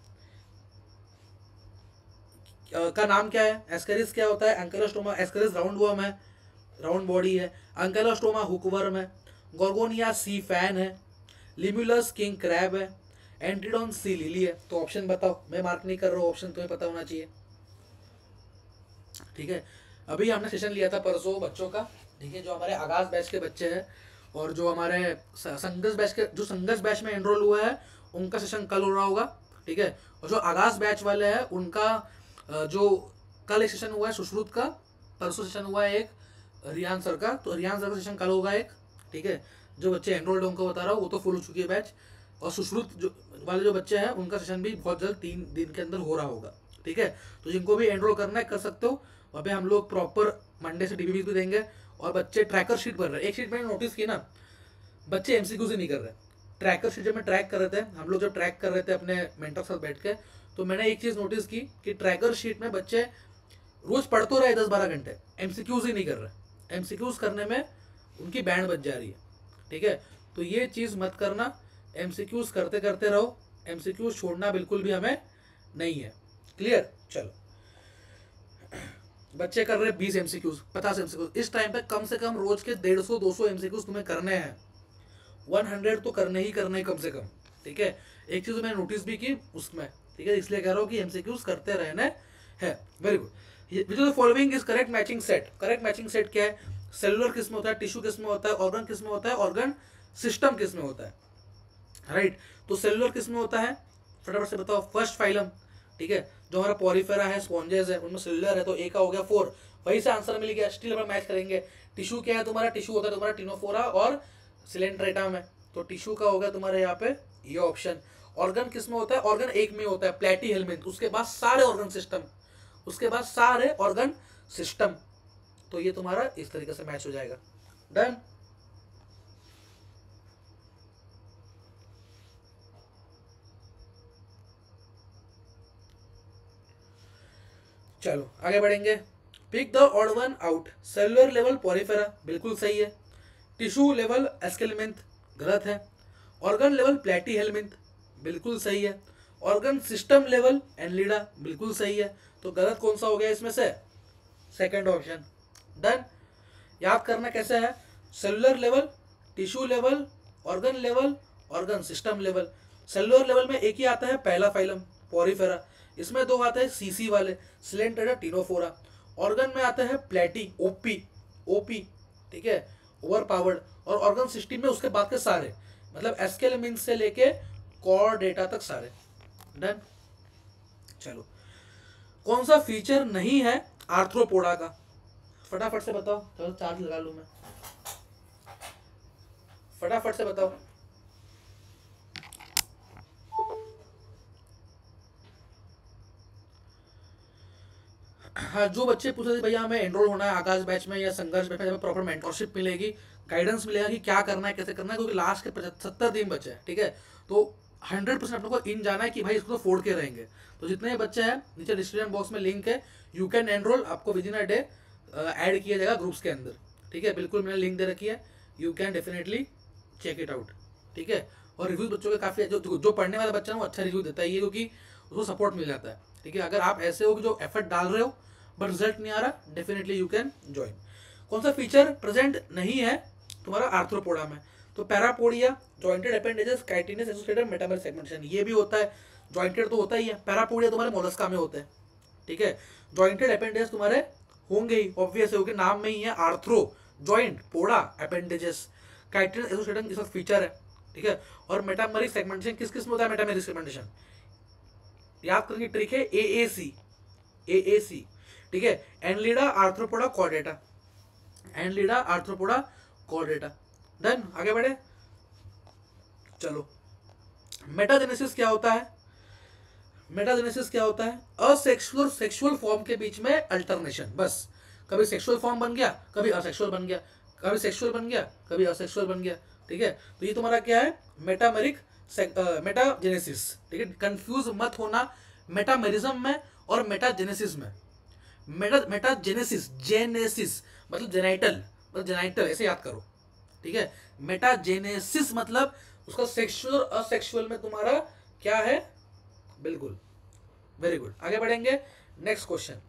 का नाम क्या है? एस्केरिस क्या होता है? एंकेलोस्टोमा, एस्केरिस राउंड वर्म है, राउंड बॉडी है। एंकेलोस्टोमा हुकवर्म है। गोर्गोनिया सी फैन है। लिम्युलस किंग क्रैब है। एंटीडोन सी लिली है। तो ऑप्शन बताओ, मैं मार्क नहीं कर रहा हूँ, ऑप्शन तुम्हें पता होना चाहिए। ठीक है, अभी हमने सेशन लिया था परसों बच्चों का, ठीक है, जो हमारे आगाज बैच के बच्चे हैं, और जो हमारे संघर्ष बैच के जो संघर्ष बैच में एनरोल हुआ है उनका सेशन कल हो रहा होगा, ठीक है। और जो आगाज बैच वाले हैं उनका जो कल एक सेशन हुआ है सुश्रुत का, परसों सेशन हुआ है एक रियान सर का, तो रियान सर का सेशन कल होगा एक, ठीक है। जो बच्चे एनरोल्ड हैं उनको बता रहा हूँ वो तो फुल हो चुकी है बैच, और सुश्रुत जो वाले जो बच्चे हैं उनका सेशन भी बहुत जल्द तीन दिन के अंदर हो रहा होगा, ठीक है। तो जिनको भी एनरोल करना है कर सकते हो। वहाँ पे हम लोग प्रॉपर मंडे से डीबीबी भी देंगे, और बच्चे ट्रैकर शीट भर रहे हैं। एक शीट मैंने नोटिस की ना, बच्चे एमसीक्यू से नहीं कर रहे। ट्रैकर शीट जब मैं ट्रैक कर रहे थे, हम लोग जब ट्रैक कर रहे थे अपने मेंटर के साथ बैठ के, तो मैंने एक चीज़ नोटिस की कि ट्रैकर शीट में बच्चे रोज पढ़ तो रहे दस बारह घंटे, एमसीक्यूज ही नहीं कर रहे। एमसीक्यूज करने में उनकी बैंड बच जा रही है, ठीक है। तो ये चीज़ मत करना, एमसीक्यूज करते करते रहो, एमसीक्यूज छोड़ना बिल्कुल भी हमें नहीं है। क्लियर? चलो, बच्चे कर रहे बीस एमसीक्यूज, पचास एमसीक्यूज। इस टाइम पे कम से कम रोज के डेढ़ सौ दो सौ एमसीक्यूज तुम्हें करने हैं, हंड्रेड तो करने ही करने कम से कम, ठीक है। एक चीज मैंने नोटिस भी की उसमें, ठीक है, इसलिए कह रहा हूँ कि एमसीक्यूज करते रहने हैं। Very good. Which of the following is correct matching set. Correct matching set क्या है? सेलुलर किस में होता है, टिश्यू किस में होता है, ऑर्गन किस में होता है, ऑर्गन सिस्टम किस में होता है, राइट। तो सेलुलर किस में होता है, फटाफट से बताओ। फर्स्ट फाइलम, ठीक है। जो हमारा पॉरीफेरा है, स्पॉन्जेस है, उनमें सेलुलर है, तो ए का हो गया फोर, वही से आंसर मिल गया। स्टिल हम मैच करेंगे। टिश्यू क्या है तुम्हारा, टिश्यू होता है तुम्हारा टिनोफोरा और सिलेंड्रेटा में, तो टिश्यू का होगा तुम्हारे यहाँ पे ये ऑप्शन। ऑर्गन किस में होता है, ऑर्गन एक में होता है, प्लेटी हेलमिंथ, उसके बाद सारे ऑर्गन सिस्टम, उसके बाद सारे ऑर्गन सिस्टम, तो ये तुम्हारा इस तरीके से मैच हो जाएगा। डन। चलो आगे बढ़ेंगे। Pick the odd one out. Cellular level porifera बिल्कुल सही है, टिश्यू लेवल एस्केलमेंथ गलत है, ऑर्गन लेवल प्लेटी हेलमिंथ बिल्कुल सही है, ऑर्गन सिस्टम लेवल एनलिडा बिल्कुल सही है। तो गलत कौन सा हो गया इसमें से, सेकंड ऑप्शन। डन। याद करना कैसे है, cellular level, tissue level, organ level, organ system level. Cellular level में एक ही आता है पहला फाइलम पॉरीफेरा, इसमें दो आते हैं सीसी वाले, सिलेंट्रेटा टिनोफोरा। ऑर्गन में आता है प्लेटी, ओपी, ओपी, ठीक है, ओवर पावर्ड। और ऑर्गन सिस्टम में उसके बाद के सारे, मतलब एस्केलमिंथ से लेके कॉर्डेटा तक सारे। डन। चलो, कौन सा फीचर नहीं है आर्थ्रोपोडा का, फटाफट से बताओ। चलो चार्ज लगा लूं मैं, फटाफट से बताओ। हाँ, जो बच्चे पूछ रहे थे भैया हमें एनरोल होना है आकाश बैच में या संघर्ष बैच में, हमें प्रॉपर मेंटरशिप मिलेगी, गाइडेंस मिलेगा कि क्या करना है, कैसे करना है, क्योंकि लास्ट के सत्तर दिन बचे हैं, ठीक है। तो हंड्रेड परसेंट अपने को इन जाना है कि भाई इसको तो फोड़ के रहेंगे। तो जितने बच्चे हैं नीचे डिस्क्रिप्शन बॉक्स में लिंक है, यू कैन एनरोल, आपको within a day add किया जाएगा ग्रुप्स के अंदर, ठीक है। बिल्कुल मैंने लिंक दे रखी है, you can definitely check it out, ठीक है। और रिव्यूज बच्चों के काफ़ी, जो जो पढ़ने वाला बच्चा है वो अच्छा रिव्यू देता है, ये क्योंकि उसको सपोर्ट मिल जाता है, ठीक है। अगर आप ऐसे हो कि जो एफर्ट डाल रहे हो बट रिजल्ट नहीं आ रहा, डेफिनेटली यू कैन ज्वाइन। कौन सा फीचर प्रेजेंट नहीं है तुम्हारा आर्थ्रोपोडा में, तो parapodia, jointed appendages, chitinous associated metameric segmentation, ये भी होता है। जॉइंटेड तो होता ही है। पैरापोडिया तुम्हारे मोलस्का में होते हैं, ठीक है। जॉइंटेड अपेंडेजेस तुम्हारे होंगे ही, ऑब्वियस है, क्योंकि नाम में ही है arthro, joint, poda, appendages. Chitinous associated इसका फीचर है, ठीक है। और मेटामेरिक सेगमेंटेशन किस किस में होता है, मेटामेरिक सेगमेंटेशन याद करने की ट्रिक है, ए ए सी, ए ए सी, ठीक है। Annelida, arthropoda, chordata, annelida, arthropoda, chordata. Done. आगे बढ़े। चलो, मेटाजेनेसिस क्या होता है, मेटाजेनेसिस क्या होता है, असेक्सुअल सेक्सुअल फॉर्म के बीच में अल्टरनेशन, बस कभी सेक्सुअल फॉर्म बन गया, कभी असेक्सुअल बन गया, कभी सेक्सुअल बन गया, कभी असेक्सुअल बन गया, ठीक है। तो ये तुम्हारा क्या है, मेटामेरिक मेटाजेनेसिस, ठीक है। कंफ्यूज मत होना मेटामेरिज्म में और मेटाजेनेसिस में। मेटा मेटाजेनेसिस, जेनेसिस मतलब जेनाइटल, मतलब जेनाइटल ऐसे याद करो, ठीक है। मेटाजेनेसिस मतलब उसका सेक्सुअल और असेक्सुअल में तुम्हारा क्या है, बिल्कुल। Very good. आगे बढ़ेंगे। Next question,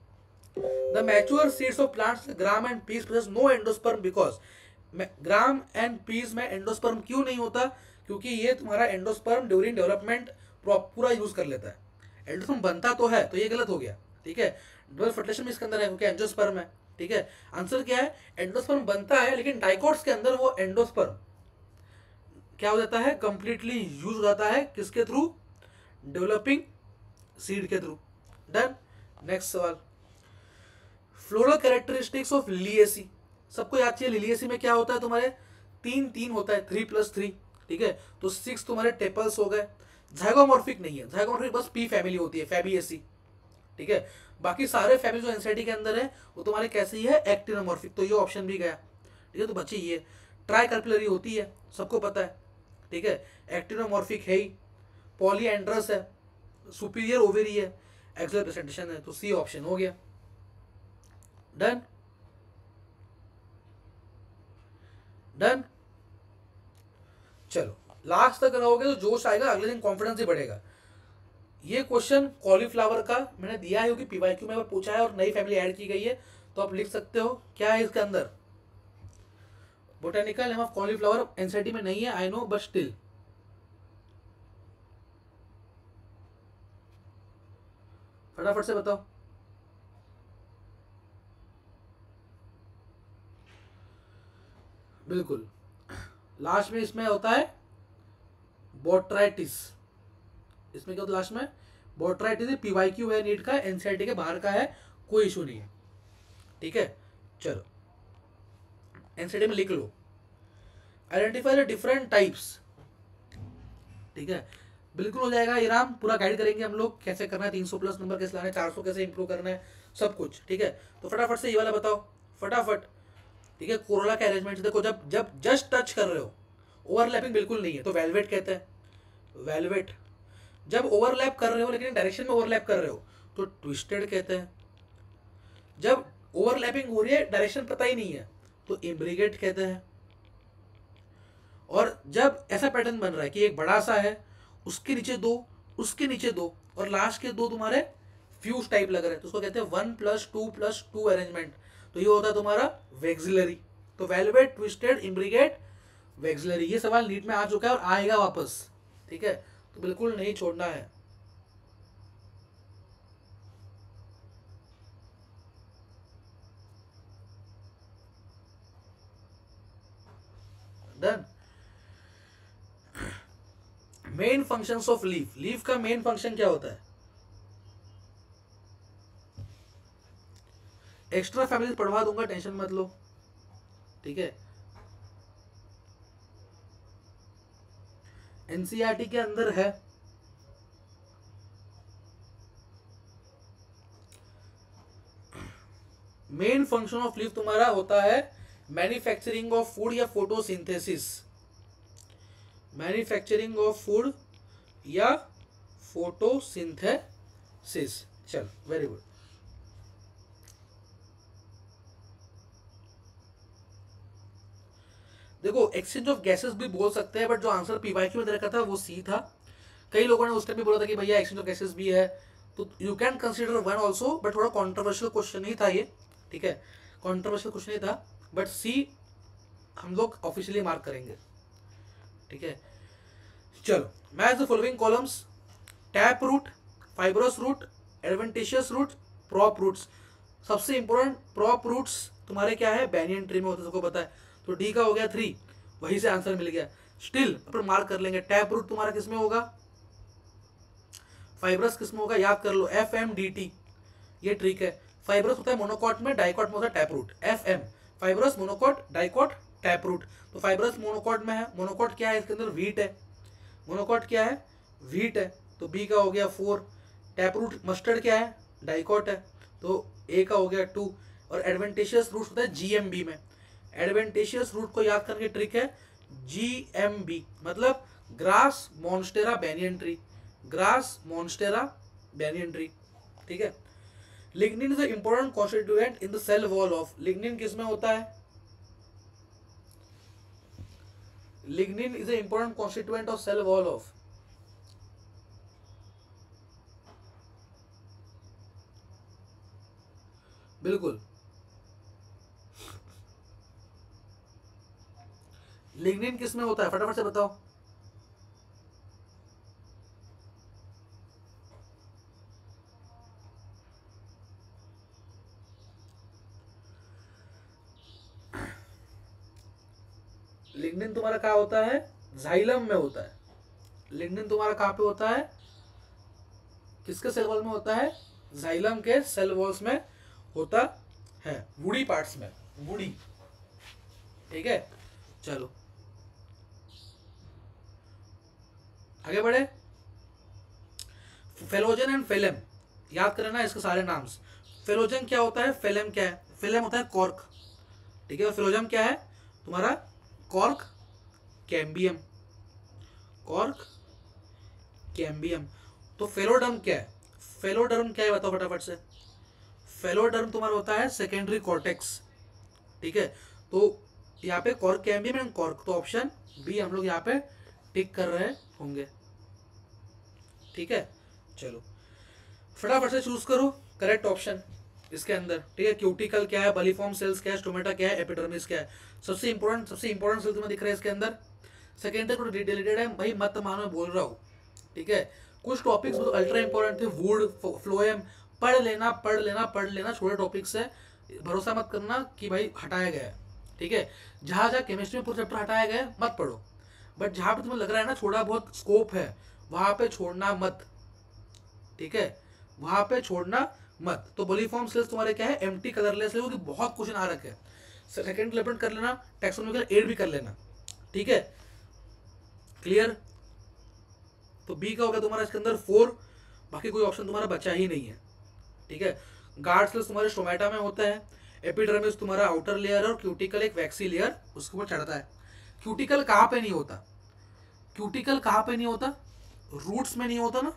the mature seeds of plants gram and peas possess no endosperm because. Gram and peas में एंडोस्पर्म क्यों नहीं होता, क्योंकि ये तुम्हारा एंडोस्पर्म ड्यूरिंग डेवलपमेंट पूरा यूज कर लेता है। एंडोस्पर्म बनता तो है, तो ये गलत हो गया, ठीक है। डबल फर्टिलाइजेशन में इसके अंदर है क्योंकि एंजियोस्पर्म है, ठीक है, आंसर क्या है, एंडोस्पर्म बनता है लेकिन डाइकोट्स के अंदर वो एंडोस्पर्म क्या हो जाता है, कंप्लीटली यूज हो जाता है, किसके थ्रू, डेवलपिंग सीड के थ्रू। डन। नेक्स्ट सवाल, फ्लोरल कैरेक्टरिस्टिक्स ऑफ लिलिएसी। सबको याद चाहिए लिलिएसी में क्या होता है तुम्हारे, तीन तीन होता है, थ्री प्लस थ्री, ठीक है, तो सिक्स तुम्हारे टेपल्स हो गए। जाइगोमॉर्फिक नहीं है, जाइगोमॉर्फिक बस पी फैमिली होती है, फैबिएसी, ठीक है। बाकी सारे फैमिली जो एनसीईआरटी के अंदर है वो तुम्हारे कैसी है, एक्टिनोमॉर्फिक, तो ये ऑप्शन भी गया, ठीक है। तो बच्चे ये ट्राई कार्पिलरी होती है, सबको पता है, ठीक है, एक्टिनोमॉर्फिक है ही, पॉलीएंड्रस है, सुपीरियर ओवेरी है, एक्सलर प्रेजेंटेशन है, तो सी ऑप्शन हो गया। Done done. चलो लास्ट तक रहोगे तो जोश आएगा, अगले दिन कॉन्फिडेंस ही बढ़ेगा। ये क्वेश्चन कॉलीफ्लावर का मैंने दिया है, क्योंकि पीवाईक्यू में पूछा है और नई फैमिली ऐड की गई है, तो आप लिख सकते हो क्या है इसके अंदर, botanical name of cauliflower NCERT में नहीं है, आई नो, बट स्टिल फटाफट से बताओ। बिल्कुल, लास्ट में इसमें होता है बोट्राइटिस, इसमें क्या होता है लास्ट में, बोट्राइटिस, पीवाईक्यू है नीट का, एनसीईआरटी के बाहर का है, कोई इशू नहीं है, ठीक है। चलो एनसीईआरटी में लिख लो, आइडेंटिफाई द डिफरेंट टाइप्स, ठीक है, बिल्कुल हो जाएगा इराम, पूरा गाइड करेंगे हम लोग कैसे करना है, तीन सौ प्लस नंबर कैसे लाना है, चार सौ कैसे इंप्रूव करना है, सब कुछ, ठीक है। तो फटाफट से ये वाला बताओ, फटाफट, ठीक है। कोरोला का अरेंजमेंट देखो, जब जब जस्ट टच कर रहे हो, ओवरलैपिंग बिल्कुल नहीं है तो वेलवेट कहते हैं, वेलवेट। जब ओवरलैप कर रहे हो लेकिन डायरेक्शन में ओवरलैप कर रहे हो तो ट्विस्टेड कहते हैं। जब ओवरलैपिंग हो रही है डायरेक्शन पता ही नहीं है तो इम्ब्रिगेट कहते हैं। और जब ऐसा पैटर्न बन रहा है कि एक बड़ा सा है, उसके नीचे दो, उसके नीचे दो, और लास्ट के दो तुम्हारे फ्यूज टाइप लग रहे हैं, तो उसको कहते हैं one plus two plus two arrangement, तो ये होता है तुम्हारा वेक्सिलरी। तो वेलवेट, ट्विस्टेड, इम्ब्रिगेट, वेक्सिलरी, ये सवाल नीट में आ चुका है और आएगा वापस, ठीक है, तो बिल्कुल नहीं छोड़ना है। Done. Main functions of leaf, leaf का मेन फंक्शन क्या होता है, एक्स्ट्रा फैमिली पढ़वा दूंगा, टेंशन मत लो, ठीक है। एनसीईआरटी के अंदर है, मेन फंक्शन ऑफ लीफ तुम्हारा होता है मैन्युफैक्चरिंग ऑफ फूड या फोटोसिंथेसिस, मैन्युफैक्चरिंग ऑफ फूड या फोटोसिंथेसिस। चल वेरी गुड। देखो एक्सचेंज ऑफ गैसेस भी बोल सकते हैं, बट जो आंसर पीवाईक्यू में दे रखा था वो सी था। कई लोगों ने उस टाइम भी बोला था कि भैया एक्सचेंज ऑफ गैसेस भी है, तो you can consider one also, but थोड़ा कॉन्ट्रोवर्शियल क्वेश्चन ही था ये, ठीक है, कॉन्ट्रोवर्शियल क्वेश्चन ही था, बट सी हम लोग ऑफिशियली मार्क करेंगे, ठीक है। चलो match the following columns, tap root, fibrous root, adventitious root, prop roots. सबसे इंपॉर्टेंट प्रॉप रूट्स तुम्हारे क्या है, बैनियन ट्री में होते, सबको पता है, तो डी का हो गया थ्री, वहीं से आंसर मिल गया। स्टिल अपन मार्क कर लेंगे, टैप रूट तुम्हारा किसमें होगा, फाइब्रस किसमें होगा, याद कर लो, एफ एम डी टी, ये ट्रिक है। फाइब्रस होता है मोनोकॉट में, डाइकॉट में होता है tap root, F M, fibrous, monocot, dicot, tap root. तो फाइब्रस मोनोकॉट में है, मोनोकॉट क्या है, इसके अंदर व्हीट है, मोनोकॉट क्या है, व्हीट है, तो बी का हो गया फोर। टैप रूट मस्टर्ड क्या है, डाइकॉट है, तो ए का हो गया टू। और एडवेंटेशियस रूट होता है जीएमबी में, एडवेंटेशियस रूट को याद करने की ट्रिक है जीएमबी, मतलब grass monstera banyan tree, grass monstera banyan tree, ठीक है। Lignin is a important constituent in the cell wall of, lignin किसमें होता है, lignin is a important constituent of cell wall of, बिल्कुल, लिग्निन किसमें होता है, फटाफट से बताओ। लिग्निन तुम्हारा कहाँ होता है, जाइलम में होता है। लिग्निन तुम्हारा कहाँ पे होता है, किसके सेल वॉल में होता है, जाइलम के सेल वॉल्स में होता है, वुडी पार्ट्स में, वुडी। ठीक है, चलो आगे बढ़े। फेलोजन एंड फेलेम याद करना इसके सारे नाम। फेलोजन क्या होता है, फेलेम क्या है, फेलेम होता है कॉर्क। ठीक है, फेलोजन क्या है तुम्हारा, कॉर्क कैम्बियम, कॉर्क कैम्बियम। तो फेलोडर्म क्या है, फेलोडर्म क्या है बताओ फटाफट से। फेलोडर्म तुम्हारा होता है सेकेंडरी कॉर्टेक्स। ठीक है, तो यहाँ पे कॉर्क कैम्बियम एंड कॉर्क, तो ऑप्शन बी हम लोग यहाँ पे टिक कर रहे होंगे। ठीक है, चलो फटाफट से चूज करो करेक्ट ऑप्शन इसके अंदर। ठीक है, क्यूटिकल क्या है, बलिफॉर्म सेल्स क्या है, स्टोमेटा क्या है, एपिडर्मिस क्या है। सबसे इंपॉर्टेंट सबसे इंपॉर्टेंट सेल तुम्हें दिख रहा है इसके अंदर। सेकेंडरी को डिलीटेड है भाई, मत मानो मैं बोल रहा हूँ। ठीक है, कुछ टॉपिक्स तो अल्ट्रा इंपॉर्टेंट थे, वुड फ्लोएम, पढ़ लेना पढ़ लेना पढ़ लेना, छोटे टॉपिक्स है, भरोसा मत करना कि भाई हटाया गया है। ठीक है, जहाँ जहाँ केमिस्ट्री में पूरा चैप्टर हटाया गया है मत पढ़ो, बट जहाँ पे तुम्हें लग रहा है ना थोड़ा बहुत स्कोप है वहाँ पे छोड़ना मत। ठीक है, वहाँ पे छोड़ना मत। तो बॉलीफॉर्म सेल्स तुम्हारे क्या है, एम्प्टी कलरलेस है, क्योंकि बहुत क्वेश्चन आ रखे हैं। सेकंड लेवल कर लेना, टैक्सोनॉमी एड भी कर लेना। ठीक है, क्लियर। तो बी का हो गया तुम्हारा इसके अंदर फोर, बाकी कोई ऑप्शन तुम्हारा बचा ही नहीं है। ठीक है, गार्ड सेल्स तुम्हारे स्टोमेटा में होता है, एपिडर्मिस तुम्हारा आउटर लेयर और क्यूटिकल एक वैक्सी लेयर उसके ऊपर चढ़ता है। क्यूटिकल कहाँ पे नहीं होता, क्यूटिकल कहाँ पे नहीं होता, रूट्स में नहीं होता ना।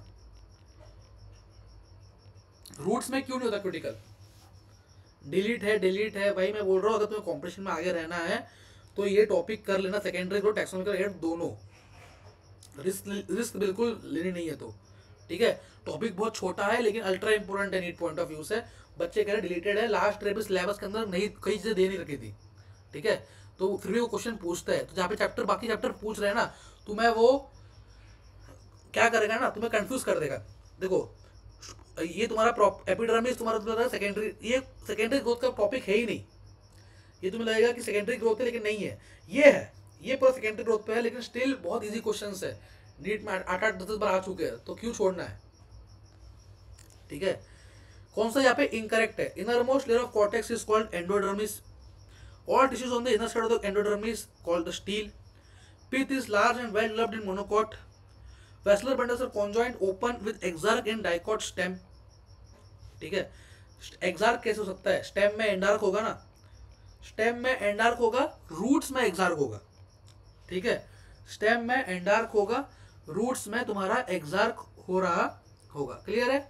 रूट्स में क्यों नहीं होता क्यूटिकल, डिलीट है डिलीट है भाई, मैं बोल रहा हूँ अगर तुम्हें कॉम्पिटिशन में आगे रहना है तो ये टॉपिक कर लेना, सेकेंडरी ग्रोथ टैक्सोनॉमिकल एड दोनों। रिस्क रिस्क बिल्कुल लेनी नहीं है तो। ठीक है, टॉपिक बहुत छोटा है लेकिन अल्ट्रा इंपोर्टेंट है नीट पॉइंट ऑफ व्यू से। बच्चे कह रहे डिलीटेड है, लास्ट ट्रिप सिलेबस के अंदर नहीं, कई चीजें दे नहीं रखी थी। ठीक है, तो फिर भी वो क्वेश्चन पूछता है, तो जहाँ पे चैप्टर बाकी चैप्टर पूछ रहे हैं ना, तुम्हें वो क्या करेगा ना, तुम्हें कंफ्यूज कर देगा। देखो ये तुम्हारा एपिडर्मिस तुम्हारा सेकेंडरी, ये सेकेंडरी ग्रोथ का टॉपिक है ही नहीं। ये तुम्हें लगेगा कि सेकेंडरी ग्रोथ है लेकिन नहीं है, ये है, ये पूरा सेकेंडरी ग्रोथ पे है, लेकिन स्टिल बहुत इजी क्वेश्चंस है, नीट में आठ आठ दस दस बार आ चुके हैं, तो क्यों छोड़ना है। ठीक है, कौन सा यहाँ पे इनकरेक्ट है, inner most layer of cortex is called endodermis, all tissues on the inner side of the endodermis called the stele, pith is large and well developed in monocot, vascular bundles are conjoined open with exarch and dicot stem। ठीक है, एक्सार्क कैसे हो सकता है, stem में एंडार्क होगा ना, stem में एंडार्क होगा, रूट्स में एक्सार्क होगा। ठीक है, स्टेम में एंडार्क होगा, रूट्स में तुम्हारा एक्सार्क हो रहा होगा। क्लियर है,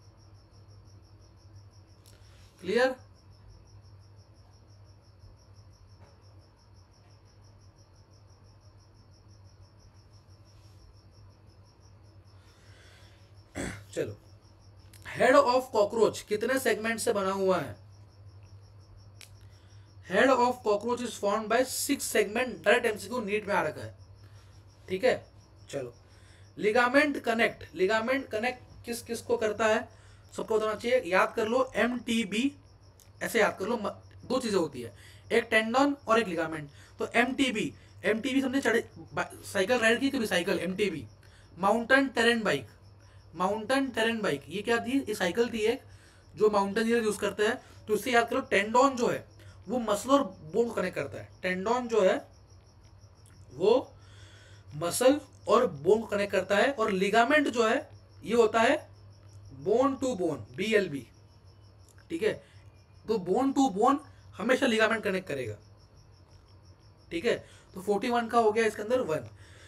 क्लियर। चलो, हेड ऑफ कॉकरोच कितने सेगमेंट से बना हुआ है, head of cockroach is formed by six segment, direct MCQ NEET में आ रखा है। ठीक है, चलो लिगामेंट कनेक्ट, लिगामेंट कनेक्ट किस किस को करता है सबको बताना चाहिए, याद कर लो एम टी बी, ऐसे याद कर लो, दो चीजें होती है, एक टेंडन और एक लिगामेंट। तो M T B, M T B हमने चढ़े साइकिल राइड की कभी, cycle M T B, mountain terrain bike, mountain terrain bike ये क्या थी, ये साइकिल थी एक जो माउंटेनियर यूज करते हैं। तो इससे याद करो टेंडन जो है वो मसल और बोन को कनेक्ट करता है, टेंडन जो है वो मसल और बोन को कनेक्ट करता है, और लिगामेंट जो है ये होता है bone to bone, B L B. ठीक है, तो बोन टू बोन हमेशा लिगामेंट कनेक्ट करेगा। ठीक है, तो फोर्टी वन का हो गया इसके अंदर one.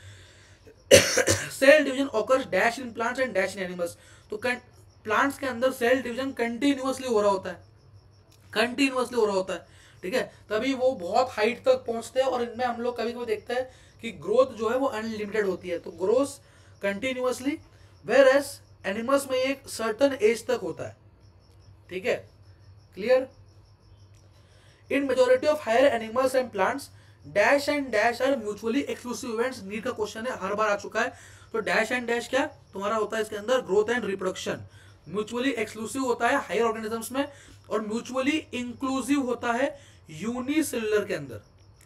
Cell division occurs dash in plants and dash in animals. तो प्लांट्स के अंदर सेल डिवीजन कंटिन्यूअसली हो रहा होता है, कंटिन्यूअसली हो रहा होता है। ठीक है, तभी वो बहुत हाइट तक पहुंचते हैं, और इनमें हम लोग कभी कभी देखते हैं कि ग्रोथ जो है वो अनलिमिटेड होती है, तो growth continuously, whereas animals में एक सर्टन एज तक होता है। ठीक है, क्लियर। In majority of higher animals and plants dash and dash are mutually exclusive events. NEET का क्वेश्चन है, हर बार आ चुका है। तो डैश एंड डैश क्या तुम्हारा होता है इसके अंदर, growth and reproduction. Mutually exclusive होता है हायर ऑर्गेनिजम्स में, और म्यूचुअली इंक्लूसिव होता है यूनिसेलुलर के अंदर।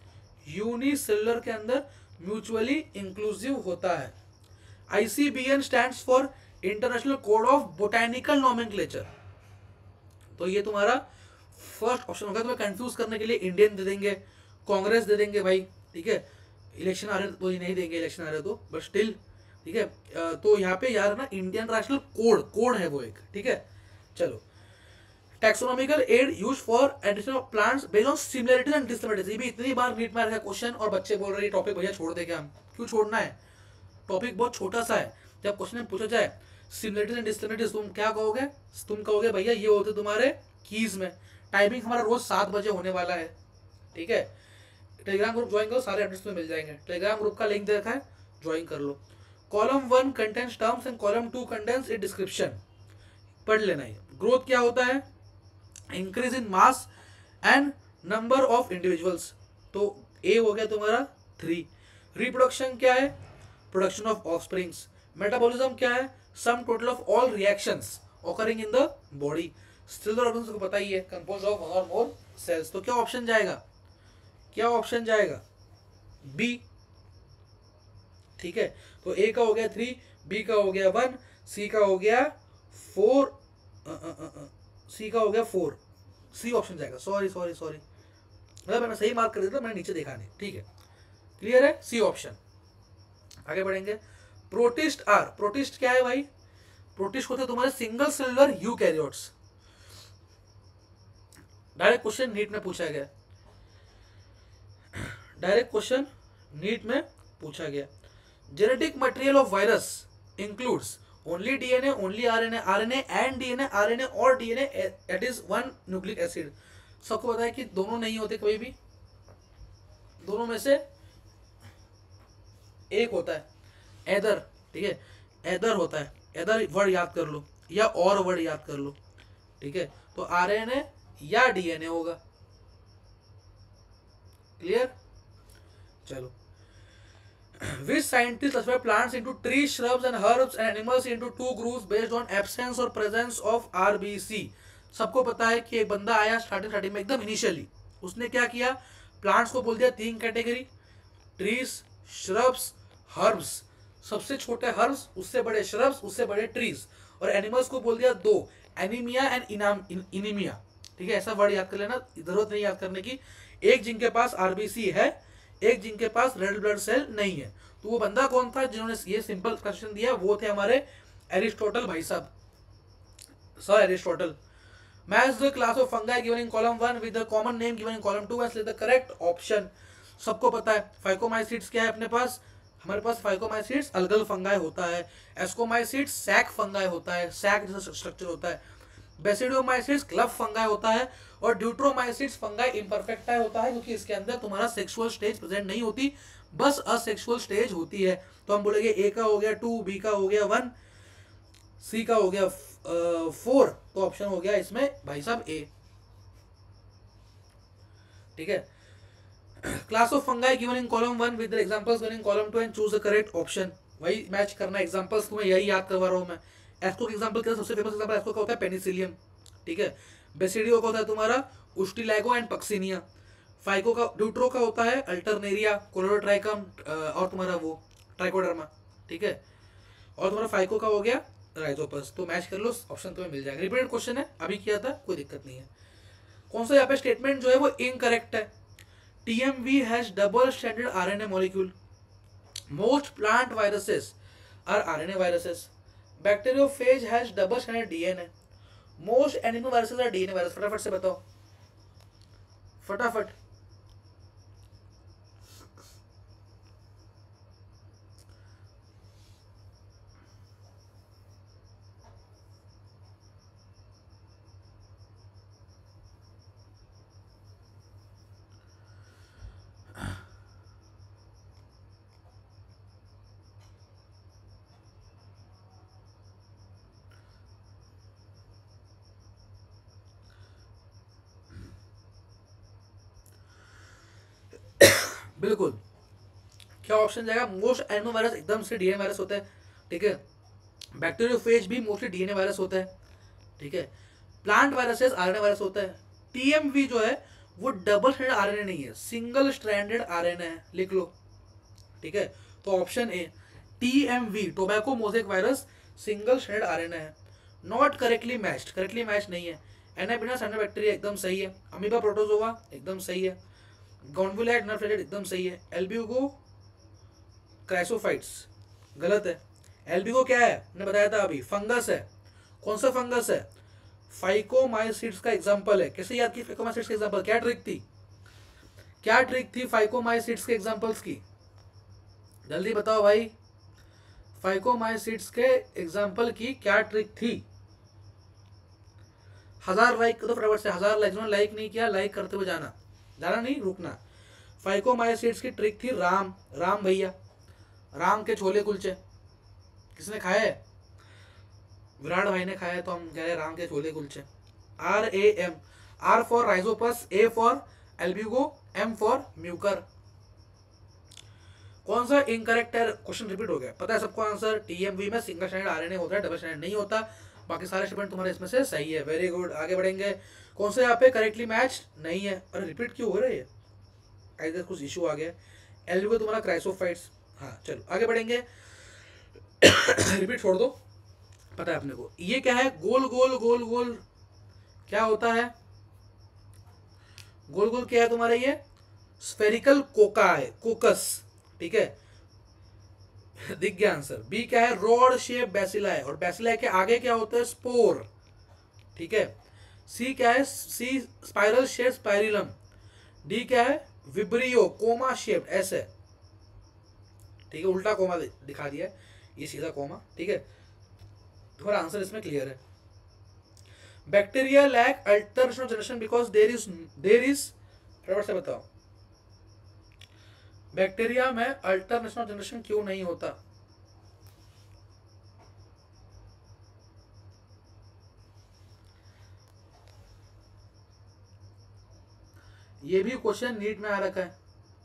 यूनिसेलुलर के अंदर म्यूचुअली इंक्लूसिव होता है। ICBN stands for international code of botanical nomenclature. तो ये तुम्हारा फर्स्ट ऑप्शन होगा। तुम्हें कंफ्यूज करने के लिए इंडियन दे देंगे, कांग्रेस दे देंगे भाई, ठीक है, इलेक्शन आ रहे तो ये नहीं देंगे, इलेक्शन आ रहे तो, बट स्टिल ठीक है। तो यहाँ पे यार ना इंडियन नेशनल कोड कोड है वो एक, ठीक है। चलो, taxonomical aid use for addition of plants based on similarities and dissimilarities. ये भी इतनी बार नीट में आ रहा है क्वेश्चन, और बच्चे बोल रहे हैं टॉपिक भैया छोड़ दे क्या हम। क्यों छोड़ना है, टॉपिक बहुत छोटा सा है। जब क्वेश्चन में पूछा जाए सिमिलरिटीज एंड डिससिमिलरिटीज, तुम क्या कहोगे, तुम कहोगे भैया ये होते तुम्हारे कीज में। टाइमिंग हमारा रोज सात बजे होने वाला है, ठीक है। टेलीग्राम ग्रुप ज्वाइन करो, सारे एड्रेस में मिल जाएंगे। टेलीग्राम ग्रुप का लिंक दे रखा है, ज्वाइन कर लो। Column one contents terms and column two contents it description, पढ़ लेना है। ग्रोथ क्या होता है, increase in mass and number of individuals, तो ए हो गया तुम्हारा थ्री। रिप्रोडक्शन क्या है, प्रोडक्शन ऑफ ऑफस्प्रिंग्स। मेटाबॉलिज्म क्या है, sum total of all reactions occurring in the body. Cellular organs को पता ही है, कंपोज्ड ऑफ वन और मोर सेल्स। तो क्या ऑप्शन जाएगा, क्या ऑप्शन जाएगा, बी, ठीक है। तो ए का हो गया थ्री, बी का हो गया वन, सी का हो गया फोर, सी का हो गया फोर, सी ऑप्शन जाएगा। सॉरी सॉरी सॉरी मतलब मैंने सही मार्क कर दिया था, मैंने नीचे देखा नहीं, ठीक है। क्लियर है, सी ऑप्शन। आगे बढ़ेंगे। प्रोटिस्ट आर, प्रोटिस्ट क्या है भाई, प्रोटिस्ट होते तुम्हारे single cellular eukaryotes. Direct question NEET में पूछा गया, डायरेक्ट क्वेश्चन नीट में पूछा गया। Genetic material of virus includes only DNA, only RNA, RNA and DNA, RNA और DNA, that is one nucleic acid. सबको पता है कि दोनों नहीं होते कोई भी, दोनों में से एक होता है, एदर, ठीक है, एदर होता है। एदर वर्ड याद कर लो या और वर्ड याद कर लो, ठीक है। तो आरएनए या डीएनए होगा। क्लियर, चलो। Which scientists classify plants into trees, shrubs and herbs and animals into two groups based on absence or presence of R B C? सबको पता है कि एक बंदा आया स्टार्टिंग स्टार्टिंग में एकदम इनिशियली, उसने क्या किया, प्लांट्स को बोल दिया तीन कैटेगरी, ट्रीज, श्रब्स, हर्ब्स। सबसे छोटे हर्ब्स, उससे बड़े श्रब्स, उससे बड़े ट्रीज। और एनिमल्स को बोल दिया दो, एनीमिया एंड इनिमिया, ठीक है। ऐसा वर्ड याद कर लेना, जरूरत नहीं याद करने की। एक जिनके पास आरबीसी है, एक जिनके पास रेड ब्लड सेल नहीं है। तो वो बंदा कौन था जिन्होंने ये सिंपल क्वेश्चन दिया, वो थे हमारे एरिस्टोटल भाई साहब, sir Aristotle. Match the class of fungi given in column one with the common name given in column two and select the correct option. सबको पता है फाइकोमाइसिट्स क्या है अपने पास, हमारे पास फाइकोमाइसिट्स अलगल फंगाई होता है, एस्कोमाइसिट्स सैक फंगाई होता है, सैक जैसा स्ट्रक्चर होता है, बेसिडियोमाइसिट्स क्लब फंगाई होता है, और ड्यूट्रोमाइसिट्स फंगाई इम्परफेक्टा होता है, क्योंकि इसके अंदर तुम्हारा सेक्सुअल स्टेज प्रेजेंट नहीं होती, बस असेक्सुअल स्टेज होती है। तो हम बोलेंगे ए का हो गया टू, बी का हो गया वन, सी का हो गया फोर, तो ऑप्शन हो गया इसमें भाई साहब ए, ठीक है। Class of fungi given in column one with the examples given in column two and choose the correct option. वही मैच करना, एग्जांपल्स तुम्हें यही याद करवा रहा हूं मैं। एस्को का एग्जांपल क्या, सबसे फेमस एग्जांपल एस्को का होता है पेनिसिलियम, ठीक है। बेसिडियो का होता है तुम्हारा उस्टिलैगो एंड पक्सिनिया। फाइको का, ड्यूट्रो का होता है अल्टरनेरिया, कोलोट्राइकम और तुम्हारा वो ट्राइकोडर्मा, ठीक है। और तुम्हारा फाइको का हो गया राइजोपस। तो मैच कर लो, ऑप्शन तुम्हें मिल जाएगा। रिपीटेड क्वेश्चन है, अभी किया था, कोई दिक्कत नहीं है। कौन सा यहाँ पे स्टेटमेंट जो है वो इनकरेक्ट है। TMV has double stranded RNA molecule, most plant viruses are RNA viruses, bacteriophage has double stranded DNA, most animal viruses are DNA virus. फटाफट से बताओ, फटाफट। बिल्कुल, क्या ऑप्शन जाएगा, मोस्ट एनिमल वायरस एकदम से डीएनए वायरस होता है, ठीक है। बैक्टीरियोफेज भी मोस्टली डीएनए वायरस होता है, ठीक है। प्लांट वायरसेस आरएनए वायरस होता है। टीएमवी जो है वो डबल स्ट्रैंडेड आरएनए नहीं है, सिंगल स्ट्रैंडेड आरएनए है, लिख लो। ठीक है, तो option A TMV tobacco mosaic virus single stranded RNA है। Not correctly matched, correctly match नहीं है। एनापिना साइनोबैक्टीरिया एकदम सही है। अमीबा प्रोटोजोआ एकदम सही है। गॉन्डुलेट नर्फेटेड एकदम सही है। एल्ब्यूगो क्राइसोफाइट्स गलत है। एल्ब्यूगो क्या है, मैंने बताया था अभी, फंगस है। कौन सा फंगस है, फाइकोमाइसिट्स का एग्जांपल है। कैसे याद की फाइकोमाइसिट्स का एग्जांपल, क्या ट्रिक थी, क्या ट्रिक थी फाइकोमाइसिट्स के एग्जांपल्स की, जल्दी बताओ भाई। फाइकोमाइसिट्स के एग्जांपल की क्या ट्रिक थी। हजार लाइक तो फटाफट से, हजार लाइक, जिन्होंने लाइक नहीं किया लाइक करते हुए जाना, जाना नहीं रुकना। फाइकोमाइसिट्स की ट्रिक थी राम, राम भैया, राम के छोले कुलचे। किसने खाए है, विराट भाई ने खाया है, तो हम कह रहे हैं राम के chole kulche. R A M, R for Rhizopus, A for Albugo, M for Mucor. कौन सा इनकरेक्ट है, क्वेश्चन रिपीट हो गया, पता है सबको आंसर। टीएमवी में सिंगल स्ट्रैंडेड आरएनए होता है, डबल स्ट्रैंडेड नहीं होता। बाकी सारे स्टूडेंट तुम्हारे इसमें से सही है, वेरी गुड। आगे बढ़ेंगे, कौन सा यहाँ पे करेक्टली मैच नहीं है, अरे रिपीट क्यों हो रहा है, आई गेस कुछ इशू आ गया। एल्ब्यूगो तुम्हारा क्राइसोफाइट्स, हाँ चलो आगे बढ़ेंगे। रिपीट छोड़ दो, पता है अपने को। ये क्या है, गोल गोल गोल गोल क्या होता है, गोल गोल क्या है तुम्हारे, ये स्फेरिकल कोका है, कोकस। ठीक है, दिख गया आंसर। बी क्या है, रॉड शेप बैसिला है, और बैसिला के आगे क्या होता है, स्पोर। ठीक है, सी क्या है, C spiral shape spirillum. D क्या है, विब्रियो कोमा शेप, ऐसे। ठीक है, उल्टा कोमा दिखा दिया है, ये सीधा कोमा। ठीक है, तुम्हारा आंसर इसमें क्लियर है। Bacteria lack alternational generation because there is there is फटाफट से बताओ, बैक्टीरिया में अल्टरनेशनल जनरेशन क्यों नहीं होता। ये भी क्वेश्चन नीट में आ रखा है,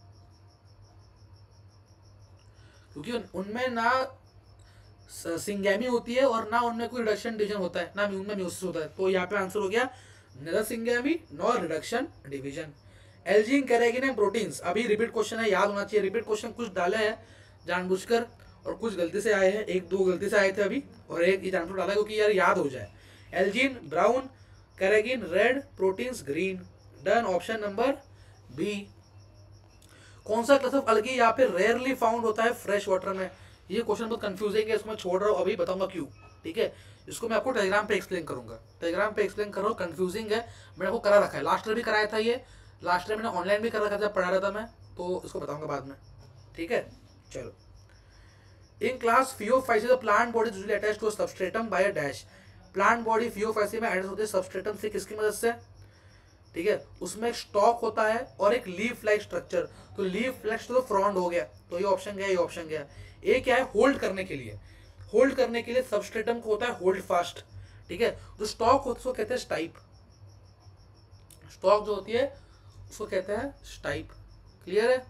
क्योंकि उनमें ना सिंगैमी होती है और ना उनमें कोई रिडक्शन डिवीजन होता है, ना उनमें म्यूसिस होता है। तो यहाँ पे आंसर हो गया neither syngamy nor reduction division. Algin carrageenan and proteins, अभी रिपीट क्वेश्चन है, याद होना चाहिए। रिपीट क्वेश्चन कुछ डाले हैं जानबूझकर और कुछ गलती से आए हैं, एक दो गलती से आए थे अभी और एक ये जानबूझ डाला क्योंकि यार याद हो जाए। Algin brown, carrageenan red, proteins green. Done, option number B. कौन सा क्लास ऑफ अलगी यहाँ पे रेयरली फाउंड होता है फ्रेश वाटर में। ये क्वेश्चन बहुत कंफ्यूजिंग है, इसको मैं छोड़ रहा हूँ, अभी बताऊंगा क्यों। ठीक है, इसको मैं आपको टेलीग्राम पे एक्सप्लेन करूंगा, टेलीग्राम पे एक्सप्लेन कर रहा हूँ, कंफ्यूजिंग है, मैंने आपको करा रखा है, लास्ट ईयर भी कराया था ये, लास्ट ईयर मैंने ऑनलाइन भी कर रखा था, पढ़ा रहा था मैं, तो इसको बताऊंगा बाद में। ठीक है, चलो। In class Phaeophyceae the plant body is usually attached to a substratum by a dash. Plant body Phaeophyceae में अटैच होती है सबस्ट्रेटम से, किसकी मदद से। ठीक है, उसमें एक स्टॉक होता है और एक लीफ लाइक स्ट्रक्चर। तो लीफ लाइक तो फ्रॉन्ड हो गया, तो ये ऑप्शन गया, ये ऑप्शन गया। ए क्या है, होल्ड करने के लिए, होल्ड करने के लिए सबस्ट्रेटम को होता है होल्ड फास्ट। ठीक है, जो स्टॉक होता है उसको कहते हैं स्टाइप, स्टॉक जो होती है उसको कहते हैं स्टाइप। क्लियर है,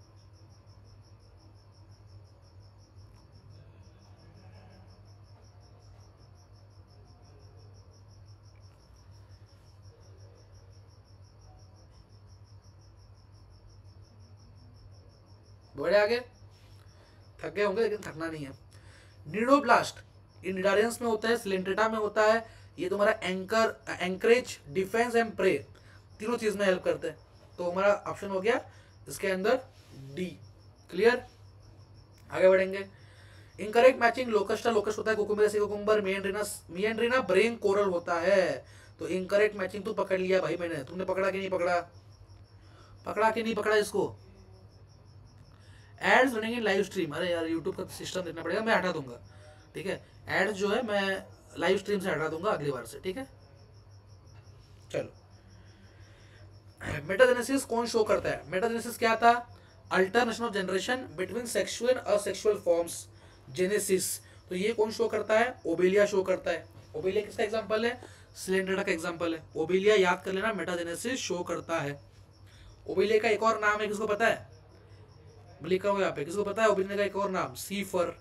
बढ़े आगे। थक गए होंगे लेकिन थकना नहीं है। निडोब्लास्ट ये निडारियंस में होता है, सिलेंट्रेटा में होता है। ये तुम्हारा anchor anchorage, defence and prey, तीनों चीज में हेल्प करते हैं। तो हमारा ऑप्शन हो गया इसके अंदर डी। क्लियर, आगे बढ़ेंगे। इनकरेक्ट मैचिंग, लोकस्टा लोकस्ट होता है, कुकुम्बर से cucumber, Meandrina Meandrina brain coral होता है। तो इनकरेक्ट मैचिंग तो पकड़ लिया भाई मैंने, तुमने पकड़ा कि नहीं पकड़ा, पकड़ा कि नहीं पकड़ा इसको। Ads running in live stream, अरे यार यूट्यूब का सिस्टम देखना पड़ेगा, मैं हटा दूंगा। ठीक है, एड्स जो है मैं लाइव स्ट्रीम से हटा दूंगा अगली बार से। ठीक है, चलो। मेटाजेनेसिस कौन शो करता है, मेटाजेनेसिस क्या था, alternation of generation between sexual और असेक्सुअल फॉर्म्स, जेनेसिस। तो ये कौन शो करता है, ओबेलिया शो करता है। ओबेलिया किसका एग्जांपल है, सिलेंड्रेटा का एग्जांपल है। ओबेलिया याद कर लेना, मेटाजेनेसिस शो करता है। ओबेलिया का एक और नाम है, किसको पता है, लिखा हुआ यहाँ पे, किसको पता है ओबेलिया का एक और नाम, सीफर।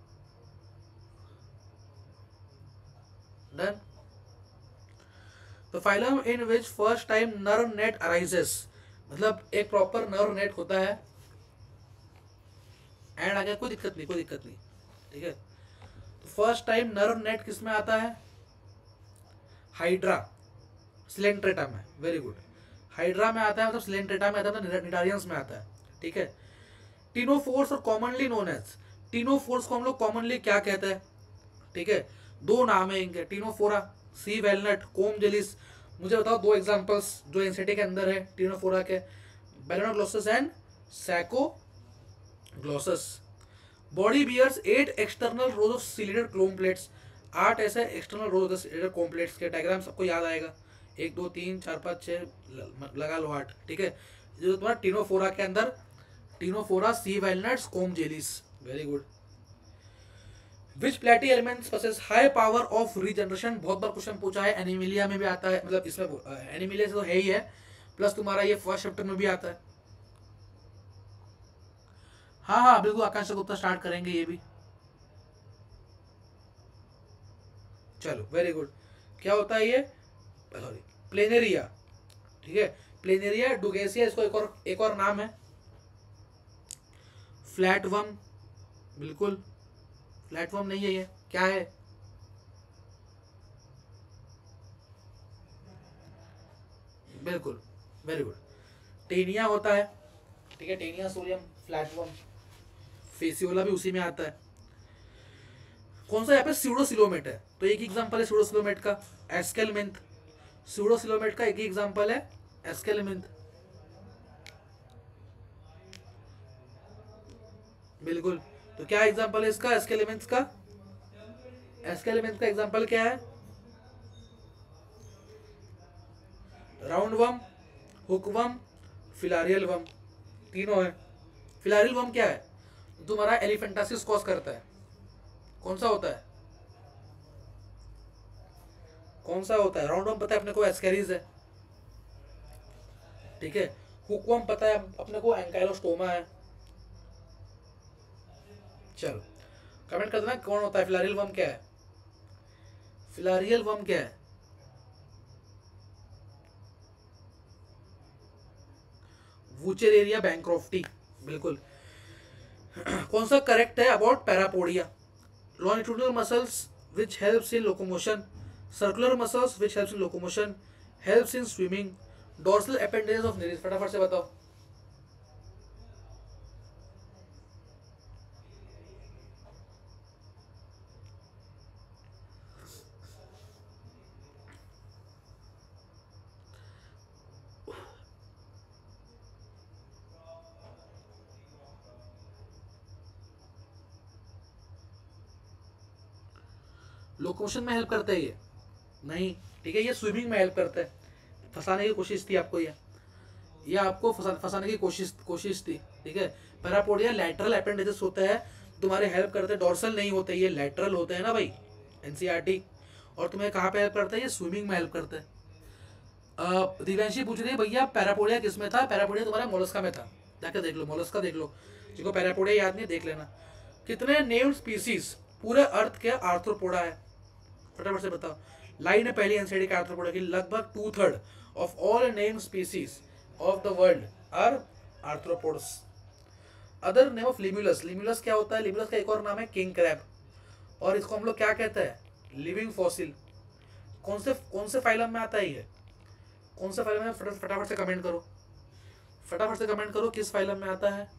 डन। तो the phylum in which first time nerve net arises, मतलब एक प्रॉपर नर्व नेट होता है। एंड आ गया, कोई दिक्कत नहीं, कोई दिक्कत नहीं, ठीक है। तो फर्स्ट टाइम नर्व नेट किस में आता है? हाइड्रा सिलेंट्रेटा में, वेरी गुड। हाइड्रा में आता है, मतलब सिलेंट्रेटा में आता है, मतलब निडारियंस में आता है, ठीक है। टीनोफोर्स और कॉमनली नोन एज, टीनोफोर्स को हम लोग कॉमनली क्या कहते हैं, ठीक है, दो नाम है इनके, टीनोफोरा, सी वेलनट, कोम जेलिस। मुझे बताओ दो एग्जांपल्स जो एनसीटी के अंदर है टीनोफोरा के, Balanoglossus and Saccoglossus. Body bears eight external rows of ciliated क्लोम प्लेट्स, आठ ऐसे एक्सटर्नल रोज ऑफ सिलिंडर क्लोम प्लेट्स के डायग्राम सबको याद आएगा, एक दो तीन चार पाँच छः लगा लो आठ, ठीक है। जो तुम्हारा टीनोफोरा के अंदर, Ctenophora, sea walnuts, comb jellies, very good. Which platyhelminthes possess high power of regeneration, बहुत बार क्वेश्चन पूछा है, एनीमिलिया में भी आता है, मतलब इसमें एनीमिलिया से तो है ही है, प्लस तुम्हारा ये फर्स्ट चैप्टर में भी आता है। हाँ हाँ बिल्कुल, आकांक्षा गुप्ता स्टार्ट करेंगे ये भी। चलो वेरी गुड। क्या होता है ये? सॉरी, प्लेनेरिया, ठीक है। प्लेनेरिया डुगेसिया, इसको एक और एक और नाम है फ्लैटवर्म, बिल्कुल फ्लैटवर्म नहीं है, ये क्या है? बिल्कुल, वेरी गुड, टेनिया होता है, ठीक है, टेनिया सोलियम, फ्लैटवर्म। फेसियोला भी उसी में आता है। कौन सा यहाँ पे स्यूडोसिलोमेट है, तो एक ही एग्जांपल है स्यूडोसिलोमेट का, एस्केलमिंथ। स्यूडोसिलोमेट का एक ही एग्जांपल है एस्केलमिंथ, बिल्कुल। तो क्या एग्जांपल है इसका, एस्केलमिंथ का? एस्केलमिंथ का एग्जांपल क्या है? Round worm, hookworm, filarial worm, तीनों है। फिलारियल वर्म क्या है? तुम्हारा एलिफेंटासिस कॉज करता है, कौन सा होता है? कौन सा होता है? राउंड वर्म पता है अपने को, एस्केरिस है, ठीक है। हुकवर्म पता है अपने को, एंकाइलोस्टोमा है। चलो कमेंट कर देना कौन होता है, फिलारियल वर्म क्या है? फिलारियल वर्म क्या है? वुचेरेरिया बैंक्रॉफ्टी, बिल्कुल। कौन सा करेक्ट है about parapodia? Longitudinal muscles which helps in locomotion, circular muscles which helps in locomotion, helps in swimming, dorsal appendages of Nereis, फटाफट से बताओ। लोकोमोशन में हेल्प करता है ये? नहीं, ठीक है, ये स्विमिंग में हेल्प करता है। फंसाने की कोशिश थी आपको ये ये आपको फंसा फंसाने की कोशिश कोशिश थी, ठीक है। पैरापोडिया लैटरल अपेंडेजेस होता है, तुम्हारे हेल्प करते हैं, डोर्सल नहीं होते, ये लैटरल होते हैं ना भाई, एनसीईआरटी। और तुम्हें कहाँ पे हेल्प करता है? ये स्विमिंग में हेल्प करता है। दिव्यांशी पूछ रही है भैया पैरापोडिया किस में था? पैरापोडिया तुम्हारा मोलस्का में था, जाकर देख लो, मोलस्का देख लो, जिसको पैरापोडिया याद नहीं देख लेना। कितने नेम्ड स्पीसीज पूरे अर्थ के आर्थ्रोपोडा है? फटाफट से बताओ। लाइन है पहली एनसीडी का आर्थ्रोपोडा की, लगभग two third of all named species of the world are arthropods. Other name of Limulus, Limulus क्या होता है? लिम्यूलस का एक और नाम है किंग क्रैब, और इसको हम लोग क्या कहते हैं? Living fossil. कौन से कौन से फाइलम में आता है ये? कौन से फाइलम में? फटाफट से कमेंट करो, फटाफट से कमेंट करो किस फाइलम में आता है।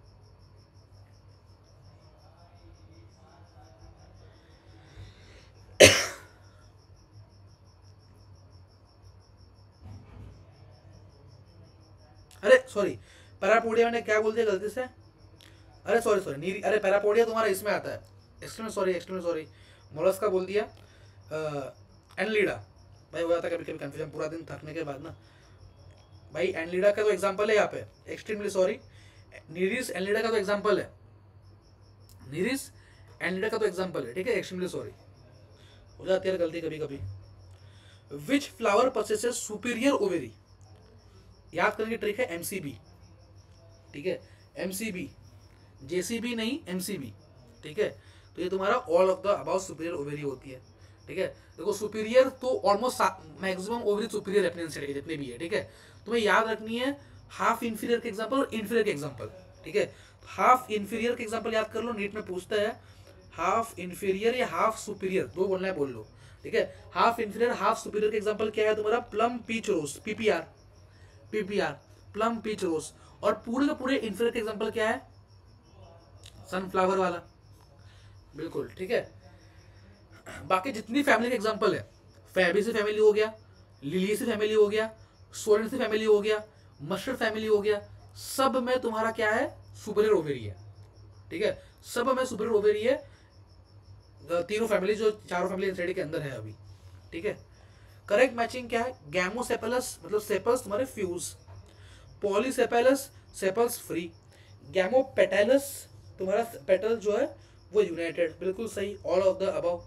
अरे सॉरी, पैरापोडिया मैंने क्या बोल दिया गलती से? अरे सॉरी सॉरी नीरी, अरे पैरापोडिया तुम्हारा इसमें आता है, extremely sorry extremely sorry, Mollusca बोल दिया। एनलीडा भाई, हो जाता है कभी कभी कंफ्यूजन पूरा दिन थकने के बाद ना भाई। एनलीडा का तो एग्जांपल है यहाँ पे, एक्सट्रीमली सॉरी। नीरिस एनलीडा का तो एग्जांपल है, नीरिस एनलीडा का तो एग्जांपल है, ठीक है। एक्सट्रीमली सॉरी, हो जाती है गलती कभी कभी। Which flower possesses superior ovary? याद करने की ट्रिक है एमसीबी, ठीक है, एमसीबी, जेसीबी नहीं, एमसीबी, ठीक है। तो ये तुम्हारा all of the about superior ovary होती है, ठीक है। देखो सुपीरियर तो ऑलमोस्ट मैक्सिमम ओवरी सुपीरियर है अपने सेट के जितने भी है, ठीक है। तुम्हें याद रखनी है हाफ इंफीरियर के एग्जांपल और इंफीरियर के एग्जांपल, ठीक है। हाफ इंफीरियर के एग्जांपल याद कर लो, नीट में पूछता है हाफ इंफीरियर या हाफ सुपीरियर, दो बोलना है बोल लो, ठीक है। हाफ इंफीरियर हाफ सुपीरियर का एग्जांपल क्या है तुम्हारा, plum peach rose, PPR, PPR plum peach rose. और पूरे के पूरे इंफीरियर का एग्जांपल क्या है, सनफ्लावर वाला, बिल्कुल, ठीक है। बाकी जितनी फैमिली के एग्जांपल है, फैबेसी फैमिली हो गया, लिलियसी फैमिली हो गया, सोरेंसी फैमिली हो गया, मस्टर्ड फैमिली हो गया, सब में तुम्हारा क्या है, सुपीरियर ओवेरी है, ठीक है। सब में सुपीरियर ओवेरी है, तीनों फैमिली जो चारों फैमिली एंथ्रेडी के अंदर है अभी, ठीक है। करेक्ट मैचिंग क्या है, गैमोसेपेलस मतलब सेपल्स तुम्हारे fuse, polysepalous sepals free, gamopetalous तुम्हारा पेटल जो है वो यूनाइटेड, बिल्कुल सही, all of the above.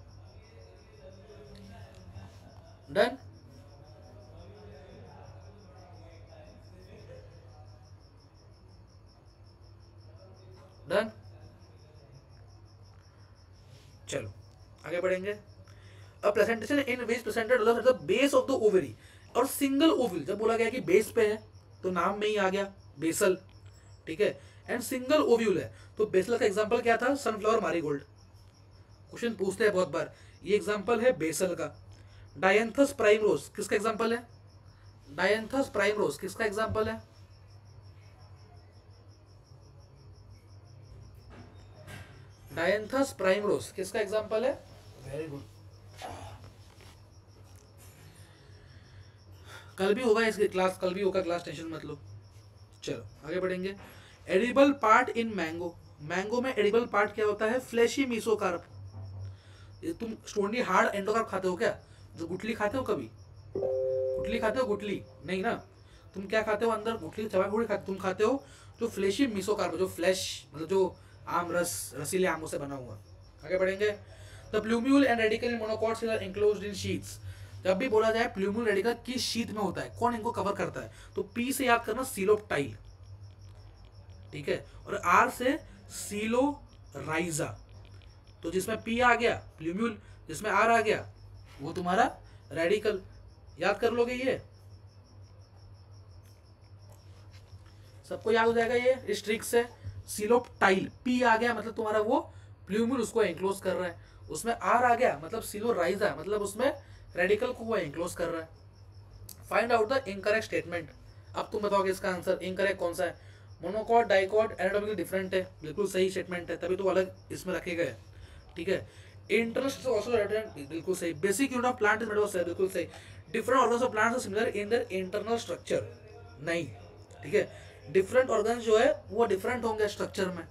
Done. Done. चलो आगे बढ़ेंगे। A presentation in which presented at the base of the ovary, और सिंगल ओवल जब बोला गया कि बेस पे है तो नाम में ही आ गया बेसल, ठीक है। एंड सिंगल ओव्यूल है तो बेसल का एग्जांपल क्या था, सनफ्लावर मारीगोल्ड, क्वेश्चन पूछते हैं बहुत बार, ये एग्जांपल है बेसल का। डायंथस प्राइमरोज किसका एग्जांपल है, डायंथस प्राइमरोज किसका एग्जांपल है, डायंथस प्राइमरोज किसका एग्जांपल है, वेरी गुड। कल भी होगा इसकी क्लास, कल भी होगा क्लास, टेंशन मत लो। चलो आगे बढ़ेंगे। Edible part in mango, mango में एडिबल पार्ट क्या होता है, फ्लैशी मीसोकार्प। तुम स्टोनी हार्ड एंडोकार्प खाते हो क्या, जो गुठली खाते हो, कभी गुठली खाते हो, गुठली नहीं ना, तुम क्या खाते हो अंदर, गुठली चबा गुठली खाते, तुम खाते हो जो फ्लैशी मीसोकार्प, जो फ्लैश मतलब जो आम रस, रसीले आमों से बना हुआ। आगे बढ़ेंगे। The plumule and radicle in monocots are enclosed in sheaths, जब भी बोला जाए प्लूम्यूल रेडिकल किस शीट में होता है, कौन इनको कवर करता है, तो पी से याद करना सीलोप्टाइल, ठीक है, और आर से सीलोराइजा, तो जिसमें पी आ गया प्लूम्यूल, जिसमें आर आ गया वो तुम्हारा रेडिकल, याद कर लोगे ये, सबको याद हो जाएगा ये इस ट्रिक से। सीलोप्टाइल पी आ गया मतलब तुम्हारा वो प्लूम्यूल उसको एंक्लोज कर रहा है, उसमें आर आ गया मतलब सीलोराइजा मतलब उसमें रेडिकल को वो एंक्लोज कर रहा है। Find out the incorrect statement, अब तुम बताओगे इसका आंसर, इनकरेक्ट कौन सा है, मोनोकॉट डाइकॉट एनाटॉमिकली डिफरेंट है, बिल्कुल सही स्टेटमेंट है, तभी तो अलग इसमें रखे गए, ठीक है। इंटरेस्ट ऑल्सो बिल्कुल सही, basic unit of plant is made of cell, बिल्कुल सही। Different organs of plants are similar in their internal structure, नहीं, ठीक है, डिफरेंट ऑर्गन्स जो है वो डिफरेंट होंगे स्ट्रक्चर में,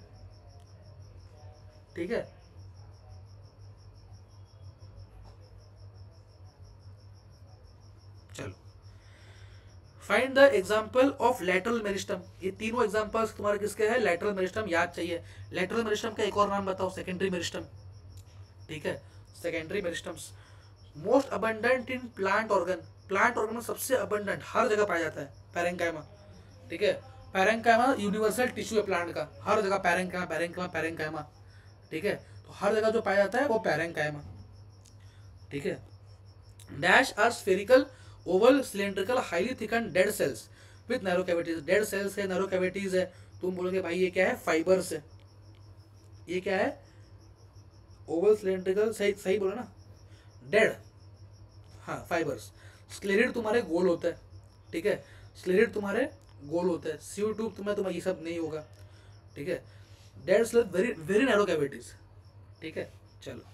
ठीक है। चलो find the example of lateral meristem, ये तीनों एग्जाम्पल्स तुम्हारे किसके हैं, लैटरल मेरिस्टम याद चाहिए। लैटरल मेरिस्टम का एक और नाम बताओ, सेकेंडरी मेरिस्टम, ठीक है, secondary meristems. Most abundant in plant organ, plant organ में सबसे अबंडेंट हर जगह पाया जाता है, पैरेंकाइमा, ठीक है। पैरेंकाइमा यूनिवर्सल टिश्यू है प्लांट का, हर जगह पैरेंकाइमा पैरेंकाइमा पैरेंकाइमा, ठीक है, तो हर जगह जो पाया जाता है वो पैरेंकाइमा, ठीक है। Dash are spherical oval cylindrical highly thicken dead cells with narrow cavities, dead cells है, नैरो कैविटीज है, तुम बोलोगे भाई ये क्या है, फाइबर्स है, ये क्या है, ओवल सिलेंड्रिकल, सही सही बोला ना, डेड, हाँ फाइबर्स। स्क्लेरिड तुम्हारे गोल होता है, ठीक है, स्क्लेरिड तुम्हारे गोल होता है, सीओ ट्यूब तुम्हें तुम्हारा ये सब नहीं होगा, ठीक है। Dead cell very very narrow cavities, ठीक है। चलो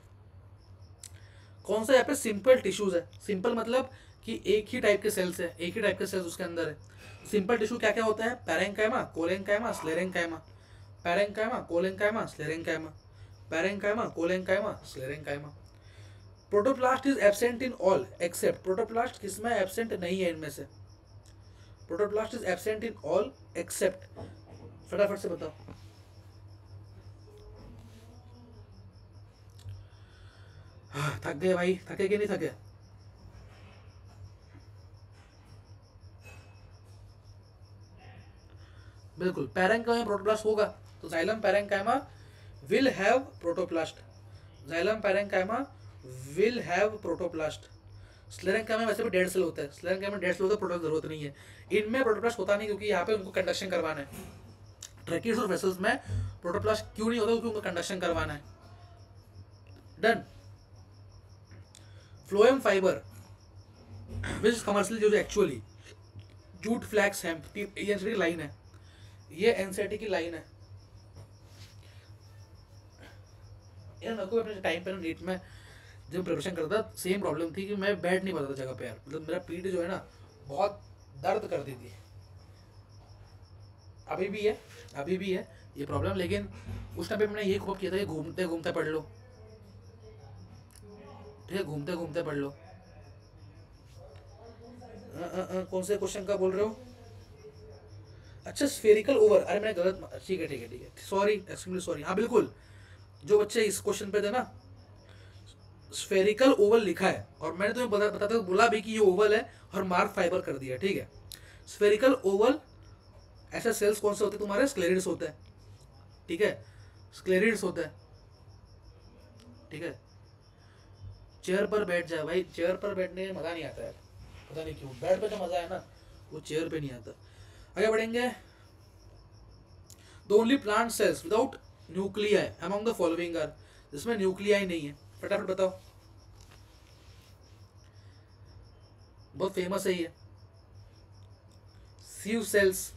कौन सा यहाँ पे सिंपल टिश्यूज है, सिंपल मतलब कि एक ही टाइप के सेल्स है, एक ही टाइप के सेल्स उसके अंदर है। सिंपल टिश्यू क्या क्या होता है, parenchyma, collenchyma, sclerenchyma, parenchyma, collenchyma, sclerenchyma, parenchyma, collenchyma, sclerenchyma. Protoplast is absent in all except, protoplast किसमें एब्सेंट नहीं है इनमें से, protoplast is absent in all except, फटाफट से बताओ। थक गए भाई, थके कि नहीं थके, बिल्कुल पैरेंकाइमा में प्रोटोप्लास्ट होगा, तो xylem parenchyma will have protoplast, xylem parenchyma will have protoplast. Sclerenchyma में वैसे भी डेड सेल होता है, स्लेरेंका में डेड सेल होता है, प्रोटोप्लास्ट जरूरत नहीं है। इनमें प्रोटोप्लास्ट होता नहीं क्योंकि यहाँ पे उनको कंडक्शन करवाना है। ट्रैकिड्स और वेसल्स में प्रोटोप्लास्ट क्यों नहीं होता? क्योंकि उनको कंडक्शन करवाना है। Done. Phloem fibre which is commercially used actually jute flax hemp. ये एनसीटी की लाइन है, ये एनसीटी की लाइन है। यार मेरे को अपने टाइम पे नीट में जब प्रिपरेशन करता था सेम प्रॉब्लम थी कि मैं बैठ नहीं पाता था जगह पे यार, मतलब मेरा पीठ जो है ना बहुत दर्द करती थी। अभी भी है, अभी भी है ये प्रॉब्लम, लेकिन उस टाइम पे मैंने ये खूब किया था कि घूमते घूमते पढ़ लो, ठीक है, घूमते घूमते पढ़ लो। आ, आ, आ, कौन से क्वेश्चन का बोल रहे हो? अच्छा स्फेरिकल ओवर, अरे मैंने गलत, ठीक है ठीक है ठीक है, सॉरी एक्सट्रीमली सॉरी। हाँ बिल्कुल, जो बच्चे इस क्वेश्चन पे थे ना, स्फेरिकल ओवल लिखा है और मैंने तुम्हें बता बताते हुए बोला भी कि ये ओवल है और मार्क फाइबर कर दिया, ठीक है। स्फेरिकल ओवल ऐसे सेल्स कौन से होते हैं तुम्हारे? स्क्लेरिड्स होते हैं, ठीक है, स्क्लेरिड्स होते हैं, ठीक है। चेयर पर बैठ जाए भाई, चेयर पर बैठने में मजा नहीं आता है, पता नहीं क्यों, बेड पे तो मजा है ना, वो चेयर पे नहीं आता। आगे बढ़ेंगे। The only plant cells without nuclei among the following are, जिसमें न्यूक्लियाई नहीं है, फटाफट बताओ। बहुत फेमस है ये, सीव सेल्स,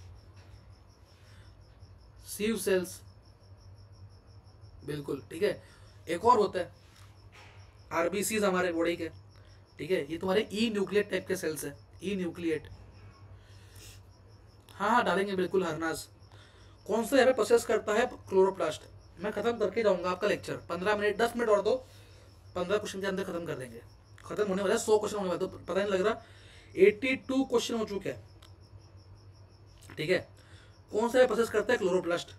सीव सेल्स, बिल्कुल ठीक है। एक और होता है आरबीसीज हमारे बॉडी के, ठीक है, ये तुम्हारे ई न्यूक्लिएट टाइप के सेल्स है, ई न्यूक्लिएट। हाँ हाँ डालेंगे बिल्कुल हरनाज। कौन सा यहाँ पे प्रोसेस करता है क्लोरोप्लास्ट? मैं खत्म करके जाऊंगा आपका लेक्चर, पंद्रह मिनट दस मिनट और दो, पंद्रह क्वेश्चन के अंदर खत्म कर देंगे। खत्म होने वाला है, सौ क्वेश्चन होने वाले, तो पता नहीं लग रहा एट्टी टू क्वेश्चन हो चुके हैं, ठीक है। कौन सा प्रोसेस करता है क्लोरोप्लास्ट?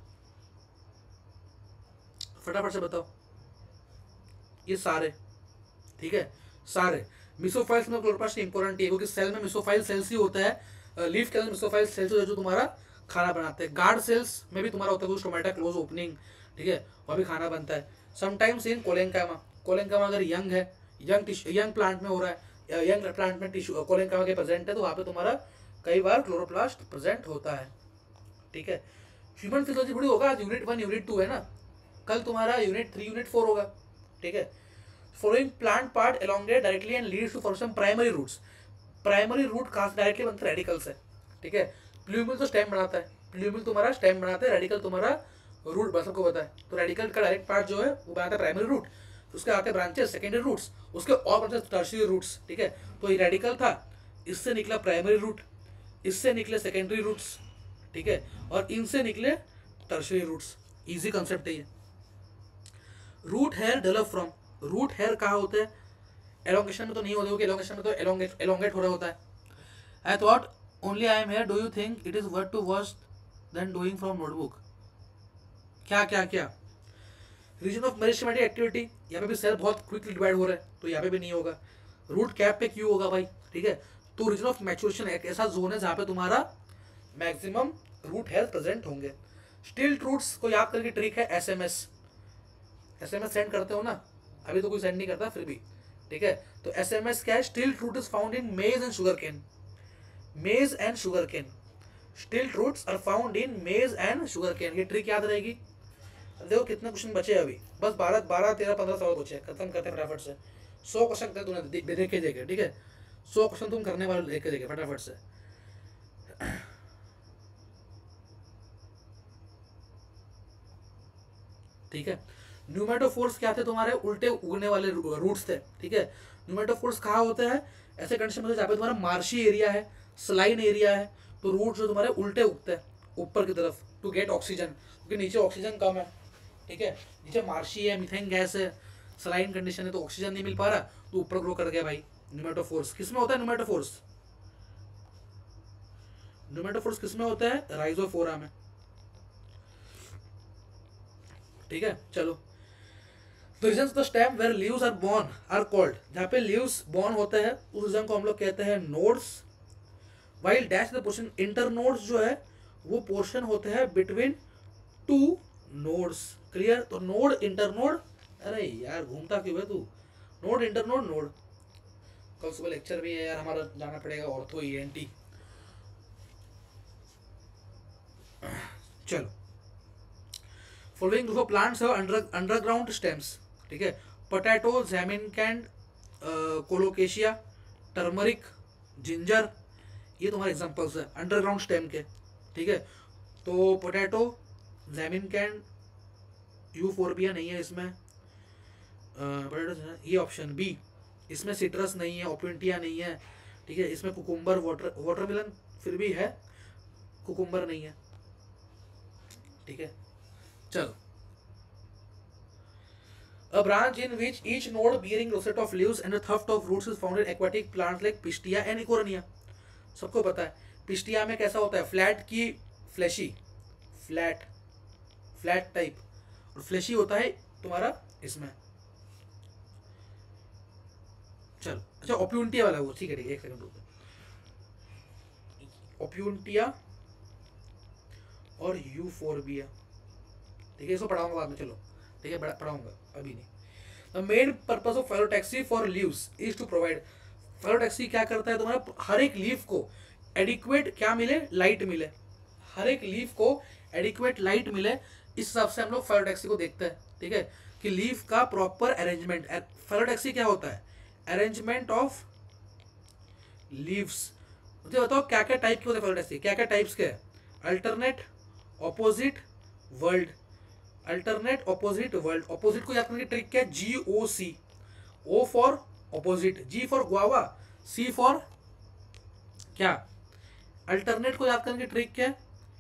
फटाफट से बताओ। ये सारे, ठीक है, सारे मिसोफाइल्स में क्लोरोप्लास्ट इंपॉर्टेंट है क्योंकि सेल में मिसोफाइल सेल्स ही होता है, लीफ के अंदर मिसोफाइल सेल्स होता है जो तुम्हारा खाना बनाते हैं। गार्ड सेल्स में भी तुम्हारा होता है कुछ टोमेटा क्लोज ओपनिंग, ठीक है, वहाँ भी खाना बनता है। समटाइम्स इन कोलेंकामा, कोलेंकामा अगर यंग है, यंग यंग प्लांट में हो रहा है, यंग प्लांट में टिश्यू कोलेंकामा के प्रेजेंट है, तो वहाँ पे तुम्हारा कई बार क्लोरोप्लास्ट प्रेजेंट होता है, ठीक है। ह्यूमन फिजियोलॉजी थोड़ी होगा, आज यूनिट वन यूनिट टू है ना, कल तुम्हारा यूनिट थ्री यूनिट फोर होगा, ठीक है। Following plant part elongate directly and leads to formation primary roots. Primary root कहाँ से डायरेक्टली बनते हैं? रेडिकल से, ठीक है। प्लूमिल तो स्टेम बनाता है, प्लूमिल तुम्हारा स्टेम बनाता है, रेडिकल तुम्हारा रूट, बस सबको पता है। तो रेडिकल का डायरेक्ट पार्ट जो है वो बनाता है प्राइमरी रूट, उसके आते हैं ब्रांचेस सेकेंडरी रूट्स, उसके और बनते हैं टर्शियरी रूट्स, ठीक है। तो ये रेडिकल था, इससे निकला प्राइमरी रूट, इससे निकले सेकेंडरी रूट्स, ठीक है, और इनसे निकले टर्शियरी रूट्स। इजी कंसेप्ट है ये। Root hair develop from, root hair कहाँ होते हैं? एलोंगेशन में तो नहीं होते क्योंकि एलोंगेशन में तो एलोंगेट एलोंगेट हो रहा होता है। I thought only I am here, do you think it is worth to watch then doing from notebook? क्या क्या क्या? रीजन ऑफ मेरिस्टेमेटिक एक्टिविटी, यहाँ पे भी सेल बहुत क्विकली डिवाइड हो रहा है तो यहाँ पे भी नहीं होगा। रूट कैप पे क्यों होगा भाई, ठीक है। तो रीजन ऑफ मैच्योरेशन एक ऐसा जोन है जहाँ पे तुम्हारा मैक्सिमम रूट हेयर प्रेजेंट होंगे। स्टिल्ट रूट्स को याद करके ट्रिक है S M S, S M S send करते हो ना, अभी तो कोई सेंड नहीं करता फिर भी, ठीक है। तो एस एम एस क्या है? स्टिल्ट रूट इज फाउंड इन मेज एंड शुगर केन, मेज एंड शुगर केन, स्टिल्ट रूट्स आर फाउंड इन मेज एंड शुगर केन। ये ट्रिक याद रहेगी। देखो कितने क्वेश्चन बचे अभी, बस बारह बारह तेरह पंद्रह सवाल बचे, खत्म करते हैं फटाफट से। सौ क्वेश्चन तुमने देख के देखे, ठीक है, सौ क्वेश्चन तुम करने वाले देख के देखे फटाफट से। ठीक है। न्यूमेटोफोर्स क्या थे? तुम्हारे उल्टे उगने वाले रूट्स थे, ठीक है। न्यूमेटोफोर्स कहाँ होते हैं? ऐसे कंडीशन में जहाँ पे तुम्हारा मार्शी एरिया है, सलाइन एरिया है, तो रूट जो तुम्हारे उल्टे उगते हैं ऊपर की तरफ टू गेट ऑक्सीजन, क्योंकि नीचे ऑक्सीजन कम है, ठीक है। नीचे मार्शी है, मीथेन गैस है, सलाइन कंडीशन है, तो ऑक्सीजन नहीं मिल पा रहा, तो ऊपर ग्रो कर गया भाई। न्यूमेटोफोर्स किसमें होता है? न्यूमेटोफोर्स न्यूमेटोफोर्स किसमें होता है? राइजोफोरा में, ठीक है। चलो, The regions of the stem where leaves are born are called, जहाँ पे leaves born होते हैं उस रीजन को हम लोग कहते हैं nodes, while dash the portion internodes जो है वो पोर्शन होते हैं between two nodes, क्लियर। तो नोड इंटरनोड, अरे यार घूमता क्यों है तू, नोड, इंटरनोड, नोड। कल सुबह लेक्चर भी है यार हमारा, जाना पड़ेगा ऑर्थो ई एन टी। चलो, फॉलोइंग ग्रुप ऑफ प्लांट्स है अंडर अंडरग्राउंड स्टेम्स, ठीक है। पोटैटो, जैमिनकैंड, कोलोकेशिया, टर्मरिक, जिंजर, ये तुम्हारे एग्जांपल्स है अंडरग्राउंड स्टेम के, ठीक है। तो पोटैटो, जैमिनकैंड, यूफोर्बिया नहीं है इसमें, पोटैटो ये ऑप्शन बी, इसमें सिट्रस नहीं है, ओपियंटिया नहीं है, ठीक है। इसमें कुकुम्बर, वाटर वाटरमेलन फिर भी है, कुकुम्बर नहीं है, ठीक है। चलो, a branch in which each node bearing rosette of leaves and a tuft of roots is found in aquatic plants like Pistia and Ecornia। सबको पता है पिस्टिया में कैसा होता है, फ्लैट की फ्लैशी, फ्लैट फ्लैट टाइप, और फ्लैशी होता है तुम्हारा इसमें। चलो, अच्छा ओप्यून्टिया वाला वो, ठीक है ठीक है, एक सेकंड रुको। ओप्यून्टिया और यूफोर्बिया, ठीक है, इसको पढ़ाऊंगा बाद में, चलो ठीक है, पढ़ाऊंगा अभी नहीं। The main purpose of phyllotaxy for leaves is to provide, phyllotaxy क्या करता है तुम्हारा, हर एक लीफ को एडिक्वेट क्या मिले, लाइट मिले, हर एक लीफ को एडिक्वेट लाइट मिले, इस हिसाब से हम लोग फाइलोटैक्सी को देखते हैं, ठीक है, कि लीफ का प्रॉपर अरेंजमेंट। फाइलोटैक्सी क्या होता है, अरेंजमेंट ऑफ लीव्स। मुझे बताओ क्या क्या टाइप के होते हैं फाइलोटैक्सी, क्या क्या टाइप्स के, alternate, opposite, whorled. Alternate, opposite, whorled. Opposite को याद करने की ट्रिक क्या है, G O C, O for opposite, G for guava, C for क्या। अल्टरनेट को याद करने की ट्रिक क्या है,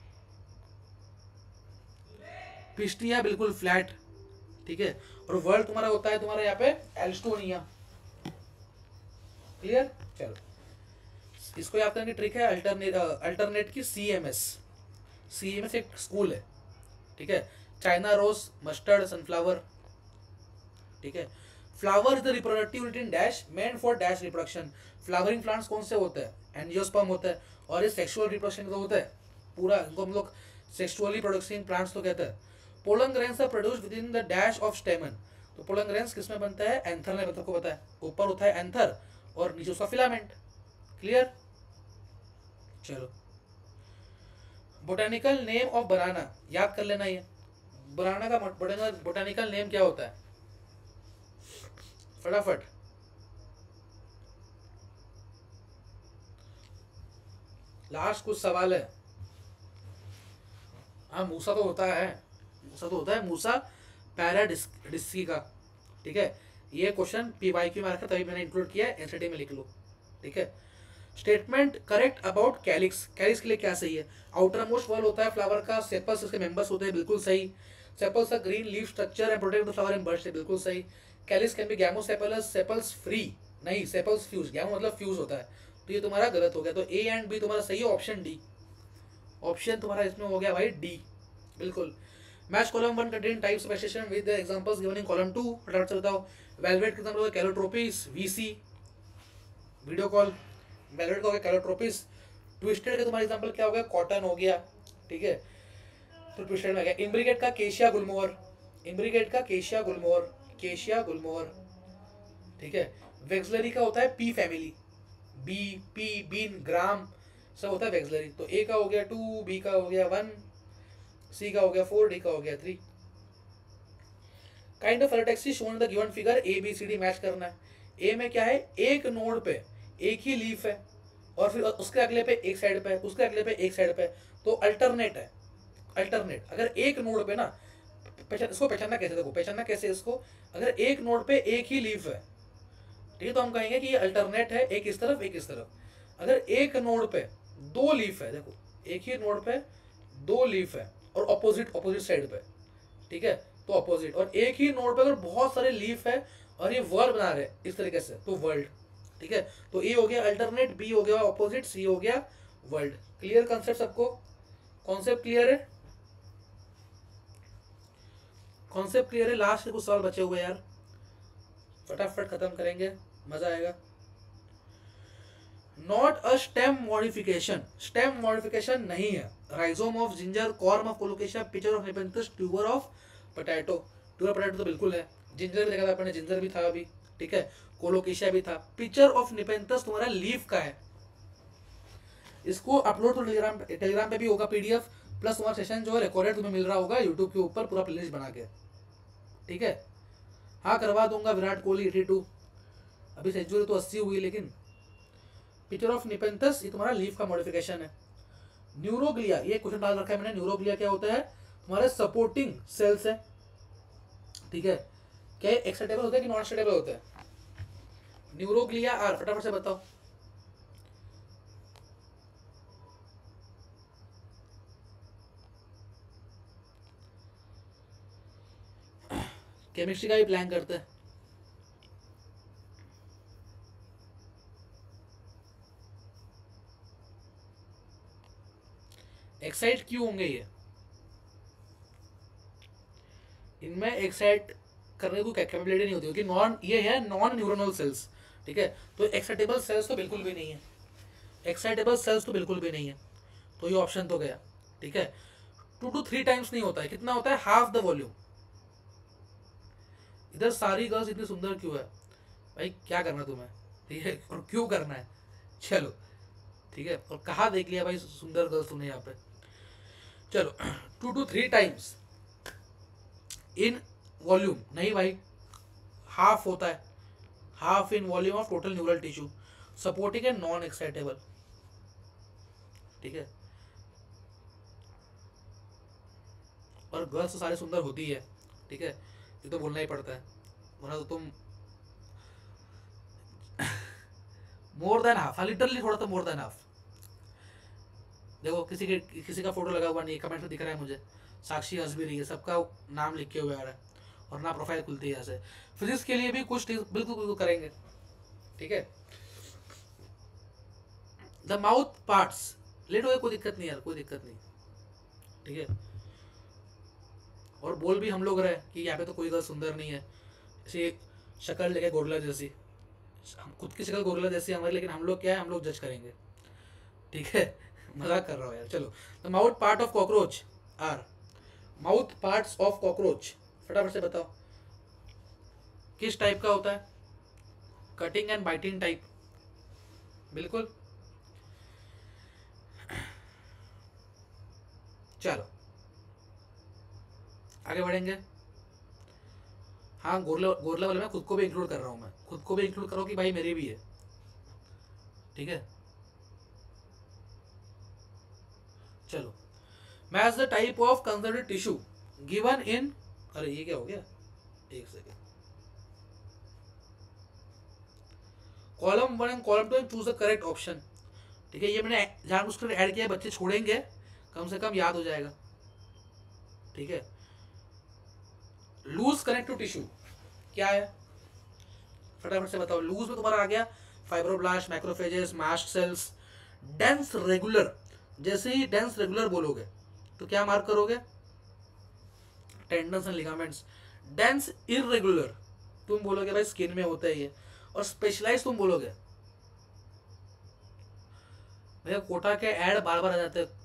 पिस्टिया बिल्कुल फ्लैट, ठीक है, और वर्ल्ड तुम्हारा होता है तुम्हारा यहाँ पे एल्स्टोनिया, क्लियर। चलो, इसको याद करने की ट्रिक है अल्टरनेट, अल्टरनेट की C M S, C M S एक स्कूल है, ठीक है। चाइना रोज, मस्टर्ड, सनफ्लावर, ठीक है। Flower is the reproductive unit in dash, main for dash reproduction. Flowering plants कौन से होते हैं, एंजियोस्पर्म होता है, और ये सेक्सुअल रिप्रोडक्शन का होता है पूरा, इनको हम लोग सेक्सुअली प्रोडक्टिंग प्लांट्स तो कहते हैं। Pollen grains are produced within the dash of stamen. तो पोलन ग्रेन्स किसमें बनता है, एंथर में, मतलब को पता है, ऊपर होता है एंथर और नीचे उसका फिलामेंट, क्लियर। चलो, बोटेनिकल नेम ऑफ बनाना याद कर लेना, ये बनाना का बोटेनिकल नेम क्या होता है, फटाफट। लास्ट कुछ सवाल है। हाँ, मूसा तो होता है, मूसा तो होता है, मूसा पैराडिस्की का, ठीक है। ये क्वेश्चन पीवाईक्यू में रखा, तभी मैंने इंक्लूड किया है, एनसीटी में लिख लो, ठीक है। Statement correct about calyx, calyx के लिए क्या सही है, आउटर मोस्ट वॉल होता है फ्लावर का, सेपल्स इसके मेंबर्स होते हैं, बिल्कुल सही। सेपल्स का green leaf structure and protect the flower in buds, बिल्कुल सही। Calyx can be gamosepalous, sepals free, नहीं सेपल्स फ्यूज, गैमो मतलब फ्यूज होता है, तो ये तुम्हारा गलत हो गया। तो ए एंड बी तुम्हारा सही है, ऑप्शन डी, ऑप्शन तुम्हारा इसमें हो गया भाई डी, बिल्कुल। Match column one contain types of vegetation with the examples given in column two, फटाफट से बताओ। वेलवेट कितना होगा, calotropis, VC, video call, velvet का हो गया कैलोट्रोपिस। ट्विस्टेड का तुम्हारा एग्जांपल क्या हो गया, कॉटन हो गया, ठीक है, तो ट्विस्टेड में आ गया। इम्ब्रिगेट का केशिया गुलमोहर, इम्ब्रिगेट का केशिया गुलमोहर, केशिया गुलमोहर, ठीक है। वेक्सलरी का होता है pea family, B, pea, bean, gram, सब होता है वेक्सलरी। तो ए का हो गया टू, बी का हो गया वन, सी का हो गया फोर, डी का हो गया three. Kind of phyllotaxy shown the given figure, A B C D match करना है। ए में क्या है, एक नोड पे एक ही लीफ है, और फिर उसके अगले पे एक साइड पे, उसके अगले पे एक साइड पे, तो अल्टरनेट है। अल्टरनेट, अगर एक नोड पे ना, पहचान, इसको पहचानना कैसे, देखो पहचानना कैसे इसको, अगर एक नोड पे एक ही लीफ है, ठीक है, तो हम कहेंगे कि ये अल्टरनेट है, एक इस तरफ एक इस तरफ। अगर एक नोड पे दो लीफ है, देखो एक ही नोड पे दो लीफ है और ऑपोजिट ऑपोजिट साइड पे, ठीक है, तो ऑपोजिट। और एक ही नोड पे अगर बहुत सारे लीफ है और ये वर्ल्ड बना रहे इस तरीके से, तो वर्ल्ड, ठीक है। तो ए हो गया अल्टरनेट, बी हो गया ऑपोजिट, सी हो गया वर्ल्ड। क्लियर कॉन्सेप्ट सबको, कॉन्सेप्ट क्लियर है, कॉन्सेप्ट क्लियर है। लास्ट के कुछ सवाल बचे हुए यार, फटाफट खत्म करेंगे, मजा आएगा। Not a stem modification, stem modification नहीं है। Rhizome of ginger, corm of colocasia, pitcher of nepenthes, tuber of potato, tuber potato तो बिल्कुल है। जिंजर भी देखा था अपने, जिंजर भी था अभी, ठीक है, कोलोकेशिया भी था। पिक्चर ऑफ निपेंथस तुम्हारा लीफ का है, इसको अपलोड तो टेलीग्राम टेलीग्राम पे भी होगा पीडीएफ, प्लस तुम्हारा सेशन जो है रिकॉर्डेड तुम्हें मिल रहा होगा यूट्यूब के ऊपर पूरा प्लेलिस्ट बना के, ठीक है। हाँ करवा दूंगा विराट कोहली एटी टू, अभी सेंचुरी तो अस्सी हुई, लेकिन पिक्चर ऑफ निपेंथस ये तुम्हारा लीफ का मॉडिफिकेशन है। न्यूरोग्लिया, ये क्वेश्चन डाल रखा है मैंने, न्यूरोग्लिया क्या होता है, तुम्हारे सपोर्टिंग सेल्स है, ठीक है। क्या एक्साइटेबल होता है कि नॉन एक्साइटेबल होता है? न्यूरोग्लिया आर, फटाफट से बताओ। केमिस्ट्री का भी प्लान करते हैं। एक्साइट क्यों होंगे ये? इनमें एक्साइट करने की कोई कैपेबिलिटी नहीं होती, क्योंकि नॉन ये है नॉन न्यूरोनल सेल्स, ठीक है। तो एक्साइटेबल सेल्स तो बिल्कुल भी नहीं है, एक्साइटेबल सेल्स तो बिल्कुल भी नहीं है, तो ये ऑप्शन तो गया, ठीक है। टू टू थ्री टाइम्स नहीं होता है, कितना होता है, हाफ द वॉल्यूम। इधर सारी गर्ल्स इतनी सुंदर क्यों है भाई, क्या करना तुम्हें, ठीक है, और क्यों करना है, चलो ठीक है। और कहाँ देख लिया भाई सुंदर गर्ल्स तुमने यहाँ पे, चलो। Two two three times in volume नहीं भाई, हाफ होता है, half in volume of total neural tissue, supporting and non excitable, ठीक है। और गर्ल्स तो सारी सुंदर होती है, ठीक है, ये तो बोलना ही पड़ता है, वरना तो तुम मोर देन हाफ, हाँ लिटरली थोड़ा तो मोर देन हाफ। देखो किसी के किसी का फोटो लगा हुआ नहीं, कमेंट में दिख रहा है मुझे, साक्षी हंस भी रही है, सबका नाम लिखे हुए आ रहा है, और ना प्रोफाइल खुलती है ऐसे। फिजिक्स के लिए भी कुछ बिल्कुल बिल्कुल करेंगे, ठीक है। द माउथ पार्ट्स, लेट हो गया, कोई दिक्कत नहीं यार, कोई दिक्कत नहीं, ठीक है। और बोल भी हम लोग रहे कि यहाँ पे तो कोई गर्ल सुंदर नहीं है, ऐसी शक्ल लेके गोरला जैसी, हम खुद की शक्ल गोरला जैसी हमारी, लेकिन हम लोग क्या है, हम लोग जज करेंगे, ठीक है। मजाक कर रहा हूँ यार, चलो। The mouth part of cockroach are, mouth parts of cockroach फटाफट से बताओ किस टाइप का होता है, कटिंग एंड बाइटिंग टाइप, बिल्कुल। चलो आगे बढ़ेंगे। हाँ गोरला गोरला वाले में खुद को भी इंक्लूड कर रहा हूँ, मैं खुद को भी इंक्लूड कर रहा हूँ कि भाई मेरी भी है, ठीक है। चलो, match the type of conservative tissue given in, अरे ये क्या हो गया, एक second, column one and column two and choose the correct option, ठीक है। ये मैंने जानबूझकर ऐड किया, बच्चे छोड़ेंगे कम से कम याद हो जाएगा, ठीक है। लूज कनेक्टिव टिश्यू क्या है, फटाफट से बताओ। लूज में तुम्हारा आ गया fibroblast, macrophages, mast cells. Dense regular, जैसे ही डेंस रेगुलर बोलोगे तो क्या मार्क करोगे, tendons and ligaments. Dense irregular तुम बोलोगे भाई स्किन में होता है ये, और स्पेशलाइज तुम बोलोगे, भैया कोटा के ऐड बार बार आ जाते हैं,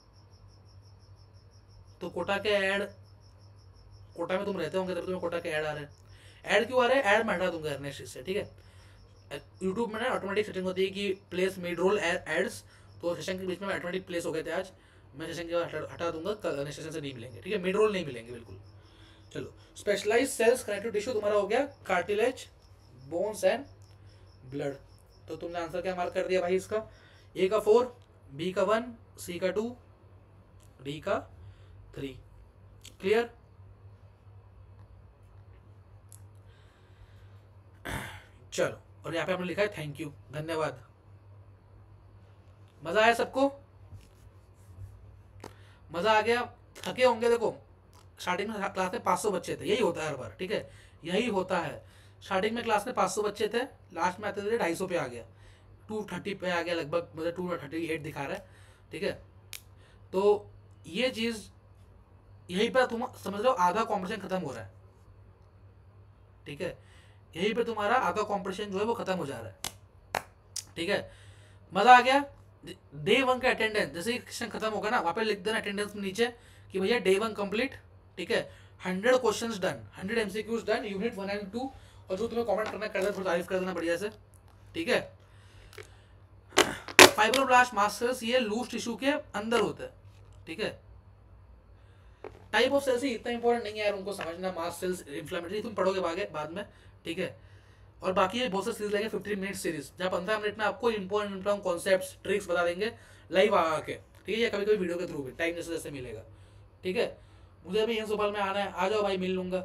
तो कोटा के ऐड, कोटा में तुम रहते होंगे तब तुम्हें कोटा के ऐड आ रहे हैं, ऐड क्यों आ रहे हैं, ऐड मैं हटा दूंगा नेक्स्ट से, ठीक है। यूट्यूब में ना ऑटोमेटिक सेटिंग होती है कि प्लेस मिड रोल एड्स, तो सेशन के बीच में ऑटोमेटिक प्लेस हो गए थे आज, मैं सेशन के बाद हटा, हटा दूंगा, नेक्स्ट सेशन से नहीं मिलेंगे, ठीक है, मिड रोल नहीं मिलेंगे बिल्कुल। चलो, स्पेशलाइज सेल्स कनेक्टिव टिश्यू तुम्हारा हो गया कार्टिलेज, बोन्स एंड ब्लड। तो तुमने आंसर क्या मार्क कर दिया भाई इसका, ए का फोर, बी का वन, सी का टू, डी का थ्री, क्लियर। चलो, और यहाँ पे हमने लिखा है थैंक यू, धन्यवाद। मजा आया सबको, मजा आ गया, थके होंगे। देखो स्टार्टिंग में क्लास में पाँच सौ बच्चे थे, यही होता है हर बार, ठीक है, यही होता है। स्टार्टिंग में क्लास में पाँच सौ बच्चे थे, लास्ट में आते थे ढाई सौ पे आ गया, टू थर्टी पे आ गया लगभग, मतलब टू थर्टी एट दिखा रहा है, ठीक है। तो ये चीज़ यहीं पर तुम समझ लो आधा कॉम्पिटिशन खत्म हो रहा है, ठीक है, यहीं पे तुम्हारा आधा कॉम्पिटिशन जो है वो खत्म हो जा रहा है, ठीक है। मजा आ गया। डे वन का अटेंडेंस जैसे ही सेशन खत्म होगा ना, वहाँ पे लिख देना अटेंडेंस में नीचे कि भैया डे वन कंप्लीट, ठीक है। Hundred questions done, hundred MCQs done, unit one and two. और जो तुम्हें कमेंट करना कर देना, थोड़ा तारीफ कर देना बढ़िया से, ठीक है। फाइब्रोब्लास्ट मास्ट सेल्स ये लूज टिश्यू के अंदर होते हैं, ठीक है। टाइप ऑफ सेल्स इतना इंपॉर्टेंट नहीं है यार उनको समझना, मास्ट सेल्स इन्फ्लेमेटरी तुम पढ़ोगे बागे बाद में, ठीक है। और बाकी ये बहुत सारी सीरीज लेंगे, फिफ्टीन मिनट सीरीज, जहाँ पंद्रह मिनट में आपको इंपॉर्टेंट इंपॉर्टेंट कॉन्सेप्ट्स ट्रिक्स बता देंगे लाइव आके, ठीक है, या कभी कभी वीडियो के थ्रू भी, टाइम जैसे जैसे मिलेगा, ठीक है। मुझे अभी इन सुबह में आना है, आ जाओ भाई, मिल लूंगा।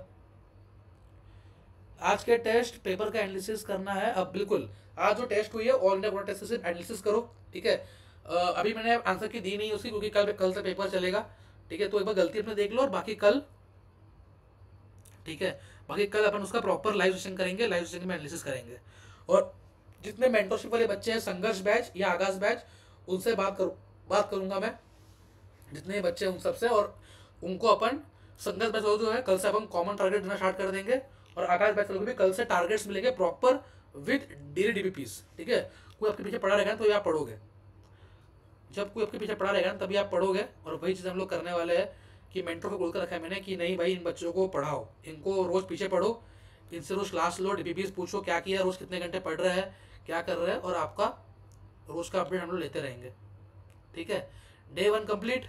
आज के टेस्ट पेपर का एनालिसिस करना है अब, बिल्कुल आज जो टेस्ट हुई है ऑल इंडिया कोटा टेस्ट से एनालिसिस करो, ठीक है। अभी मैंने आंसर की दी नहीं उसकी, क्योंकि कल कल से पेपर चलेगा, ठीक है। तो एक बार गलती अपने देख लो, और बाकी कल, ठीक है, बाकी कल अपन उसका प्रॉपर लाइव सेशन करेंगे, लाइव सेशन में एनालिसिस करेंगे। और जितने मेंटरशिप वाले बच्चे हैं संघर्ष बैच या आगाज बैच, उनसे बात करूँ बात करूंगा मैं, जितने बच्चे हैं उन सबसे, और उनको अपन संघर्ष बैच जो है कल से अपन कॉमन टारगेट देना स्टार्ट कर देंगे, और आकाश बैच को भी कल से टारगेट्स मिलेंगे प्रॉपर विद डेली डीबीपीस, ठीक है। कोई आपके पीछे पड़ा रहेगा तो ये आप पढ़ोगे, जब कोई आपके पीछे पड़ा रहेगा तभी आप पढ़ोगे। और वही चीज़ हम लोग करने वाले हैं कि मेंटर को बोल कर रखा है मैंने कि नहीं भाई, इन बच्चों को पढ़ाओ, इनको रोज पीछे पढ़ो, इनसे रोज क्लास लो, डीबीपीस पूछो क्या किया, रोज कितने घंटे पढ़ रहे हैं, क्या कर रहे हैं, और आपका रोज का अपडेट हम लोग लेते रहेंगे, ठीक है। डे वन कंप्लीट,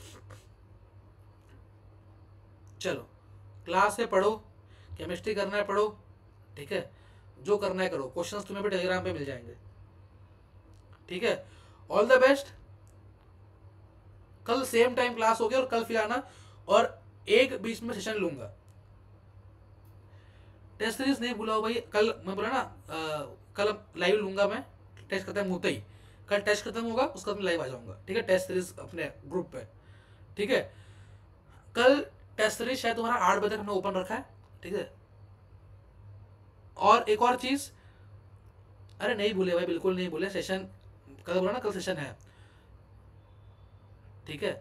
चलो क्लास है, पढ़ो, केमिस्ट्री करना है पढ़ो, ठीक है, जो करना है करो, क्वेश्चंस तुम्हें भी टेलीग्राम पे मिल जाएंगे, ठीक है। All the best. कल सेम टाइम क्लास होगी, और कल फिर आना, और एक बीच में सेशन लूंगा। टेस्ट सीरीज नहीं भूला हो भाई, कल मैं बोला ना आ, कल लाइव लूंगा मैं, टेस्ट खत्म होते ही, कल टेस्ट खत्म होगा उसका मैं लाइव आ जाऊंगा, ठीक है, टेस्ट सीरीज अपने ग्रुप पे, ठीक है। कल टेस्ट सीरीज शायद तुम्हारा आठ बजे तक हमने ओपन रखा है, ठीक है। और एक और चीज, अरे नहीं भूले भाई, बिल्कुल नहीं भूले, सेशन कल बोला ना, कल सेशन है, ठीक है।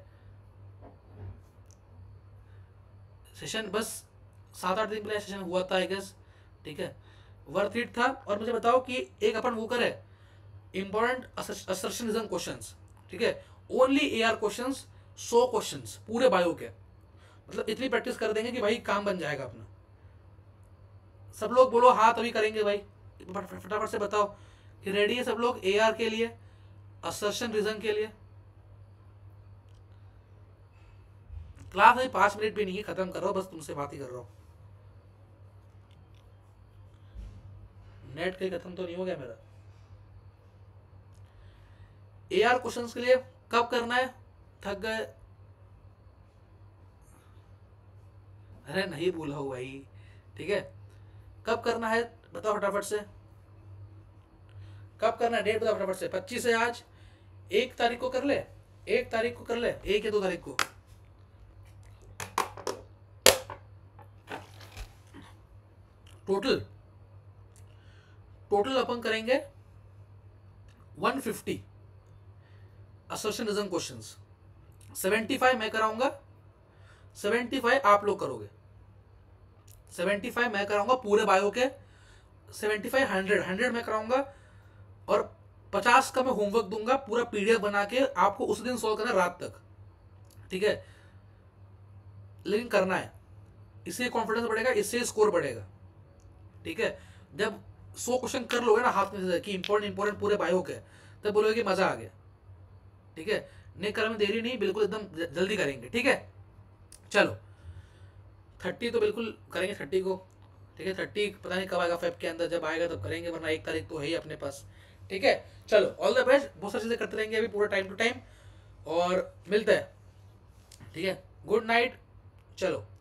सेशन बस सात आठ दिन पहले सेशन हुआ था आई गेस, ठीक है, वर्थ इट था। और मुझे बताओ कि एक अपन वो करे इंपॉर्टेंट असर्शनिज्म क्वेश्चंस, ठीक है, ओनली ए आर क्वेश्चंस, सौ क्वेश्चंस पूरे बायो के, मतलब इतनी प्रैक्टिस कर देंगे कि भाई काम बन जाएगा अपना। सब लोग बोलो हाँ तभी करेंगे भाई, फटाफट से बताओ कि रेडी है सब लोग ए आर के लिए, असर्शन रीजन के लिए। क्लास अभी पांच मिनट भी नहीं है, खत्म कर रहा हूं, बस तुमसे बात ही कर रहा हूं। नेट कहीं खत्म तो नहीं हो गया मेरा। ए आर क्वेश्चंस के लिए कब करना है, थक गए, अरे नहीं भूला हो भाई, ठीक है। कब करना है बताओ फटाफट से, कब करना है, डेट बताओ फटाफट से। पच्चीस है आज, एक तारीख को कर ले, एक तारीख को कर ले, एक या दो तारीख को। टोटल टोटल अपन करेंगे one fifty assertion reason questions, seventy five मैं कराऊंगा, सेवेंटी फाइव आप लोग करोगे, सेवेंटी फाइव मैं कराऊंगा पूरे बायो के, सेवेंटी फाइव हंड्रेड हंड्रेड मैं कराऊंगा, और पचास का मैं होमवर्क दूंगा पूरा पीडीएफ बना के, आपको उस दिन सॉल्व करना रात तक, ठीक है। लेकिन करना है, इससे कॉन्फिडेंस बढ़ेगा, इससे स्कोर बढ़ेगा, ठीक है। जब सौ क्वेश्चन कर लोगे ना हाथ में कि इंपॉर्टेंट इंपॉर्टेंट पूरे बायो के, तब बोलोगे कि मजा आ गया, ठीक है। नहीं करने में देरी नहीं, बिल्कुल एकदम जल्दी करेंगे, ठीक है। चलो थर्टी तो बिल्कुल करेंगे, थर्टी को, ठीक है। थर्टी पता नहीं कब आएगा, फेब के अंदर जब आएगा तब करेंगे, वरना एक तारीख तो है ही अपने पास, ठीक है। चलो ऑल द बेस्ट, बहुत सारी चीजें करते रहेंगे अभी पूरा टाइम टू टाइम, और मिलते हैं, ठीक है। गुड नाइट, चलो।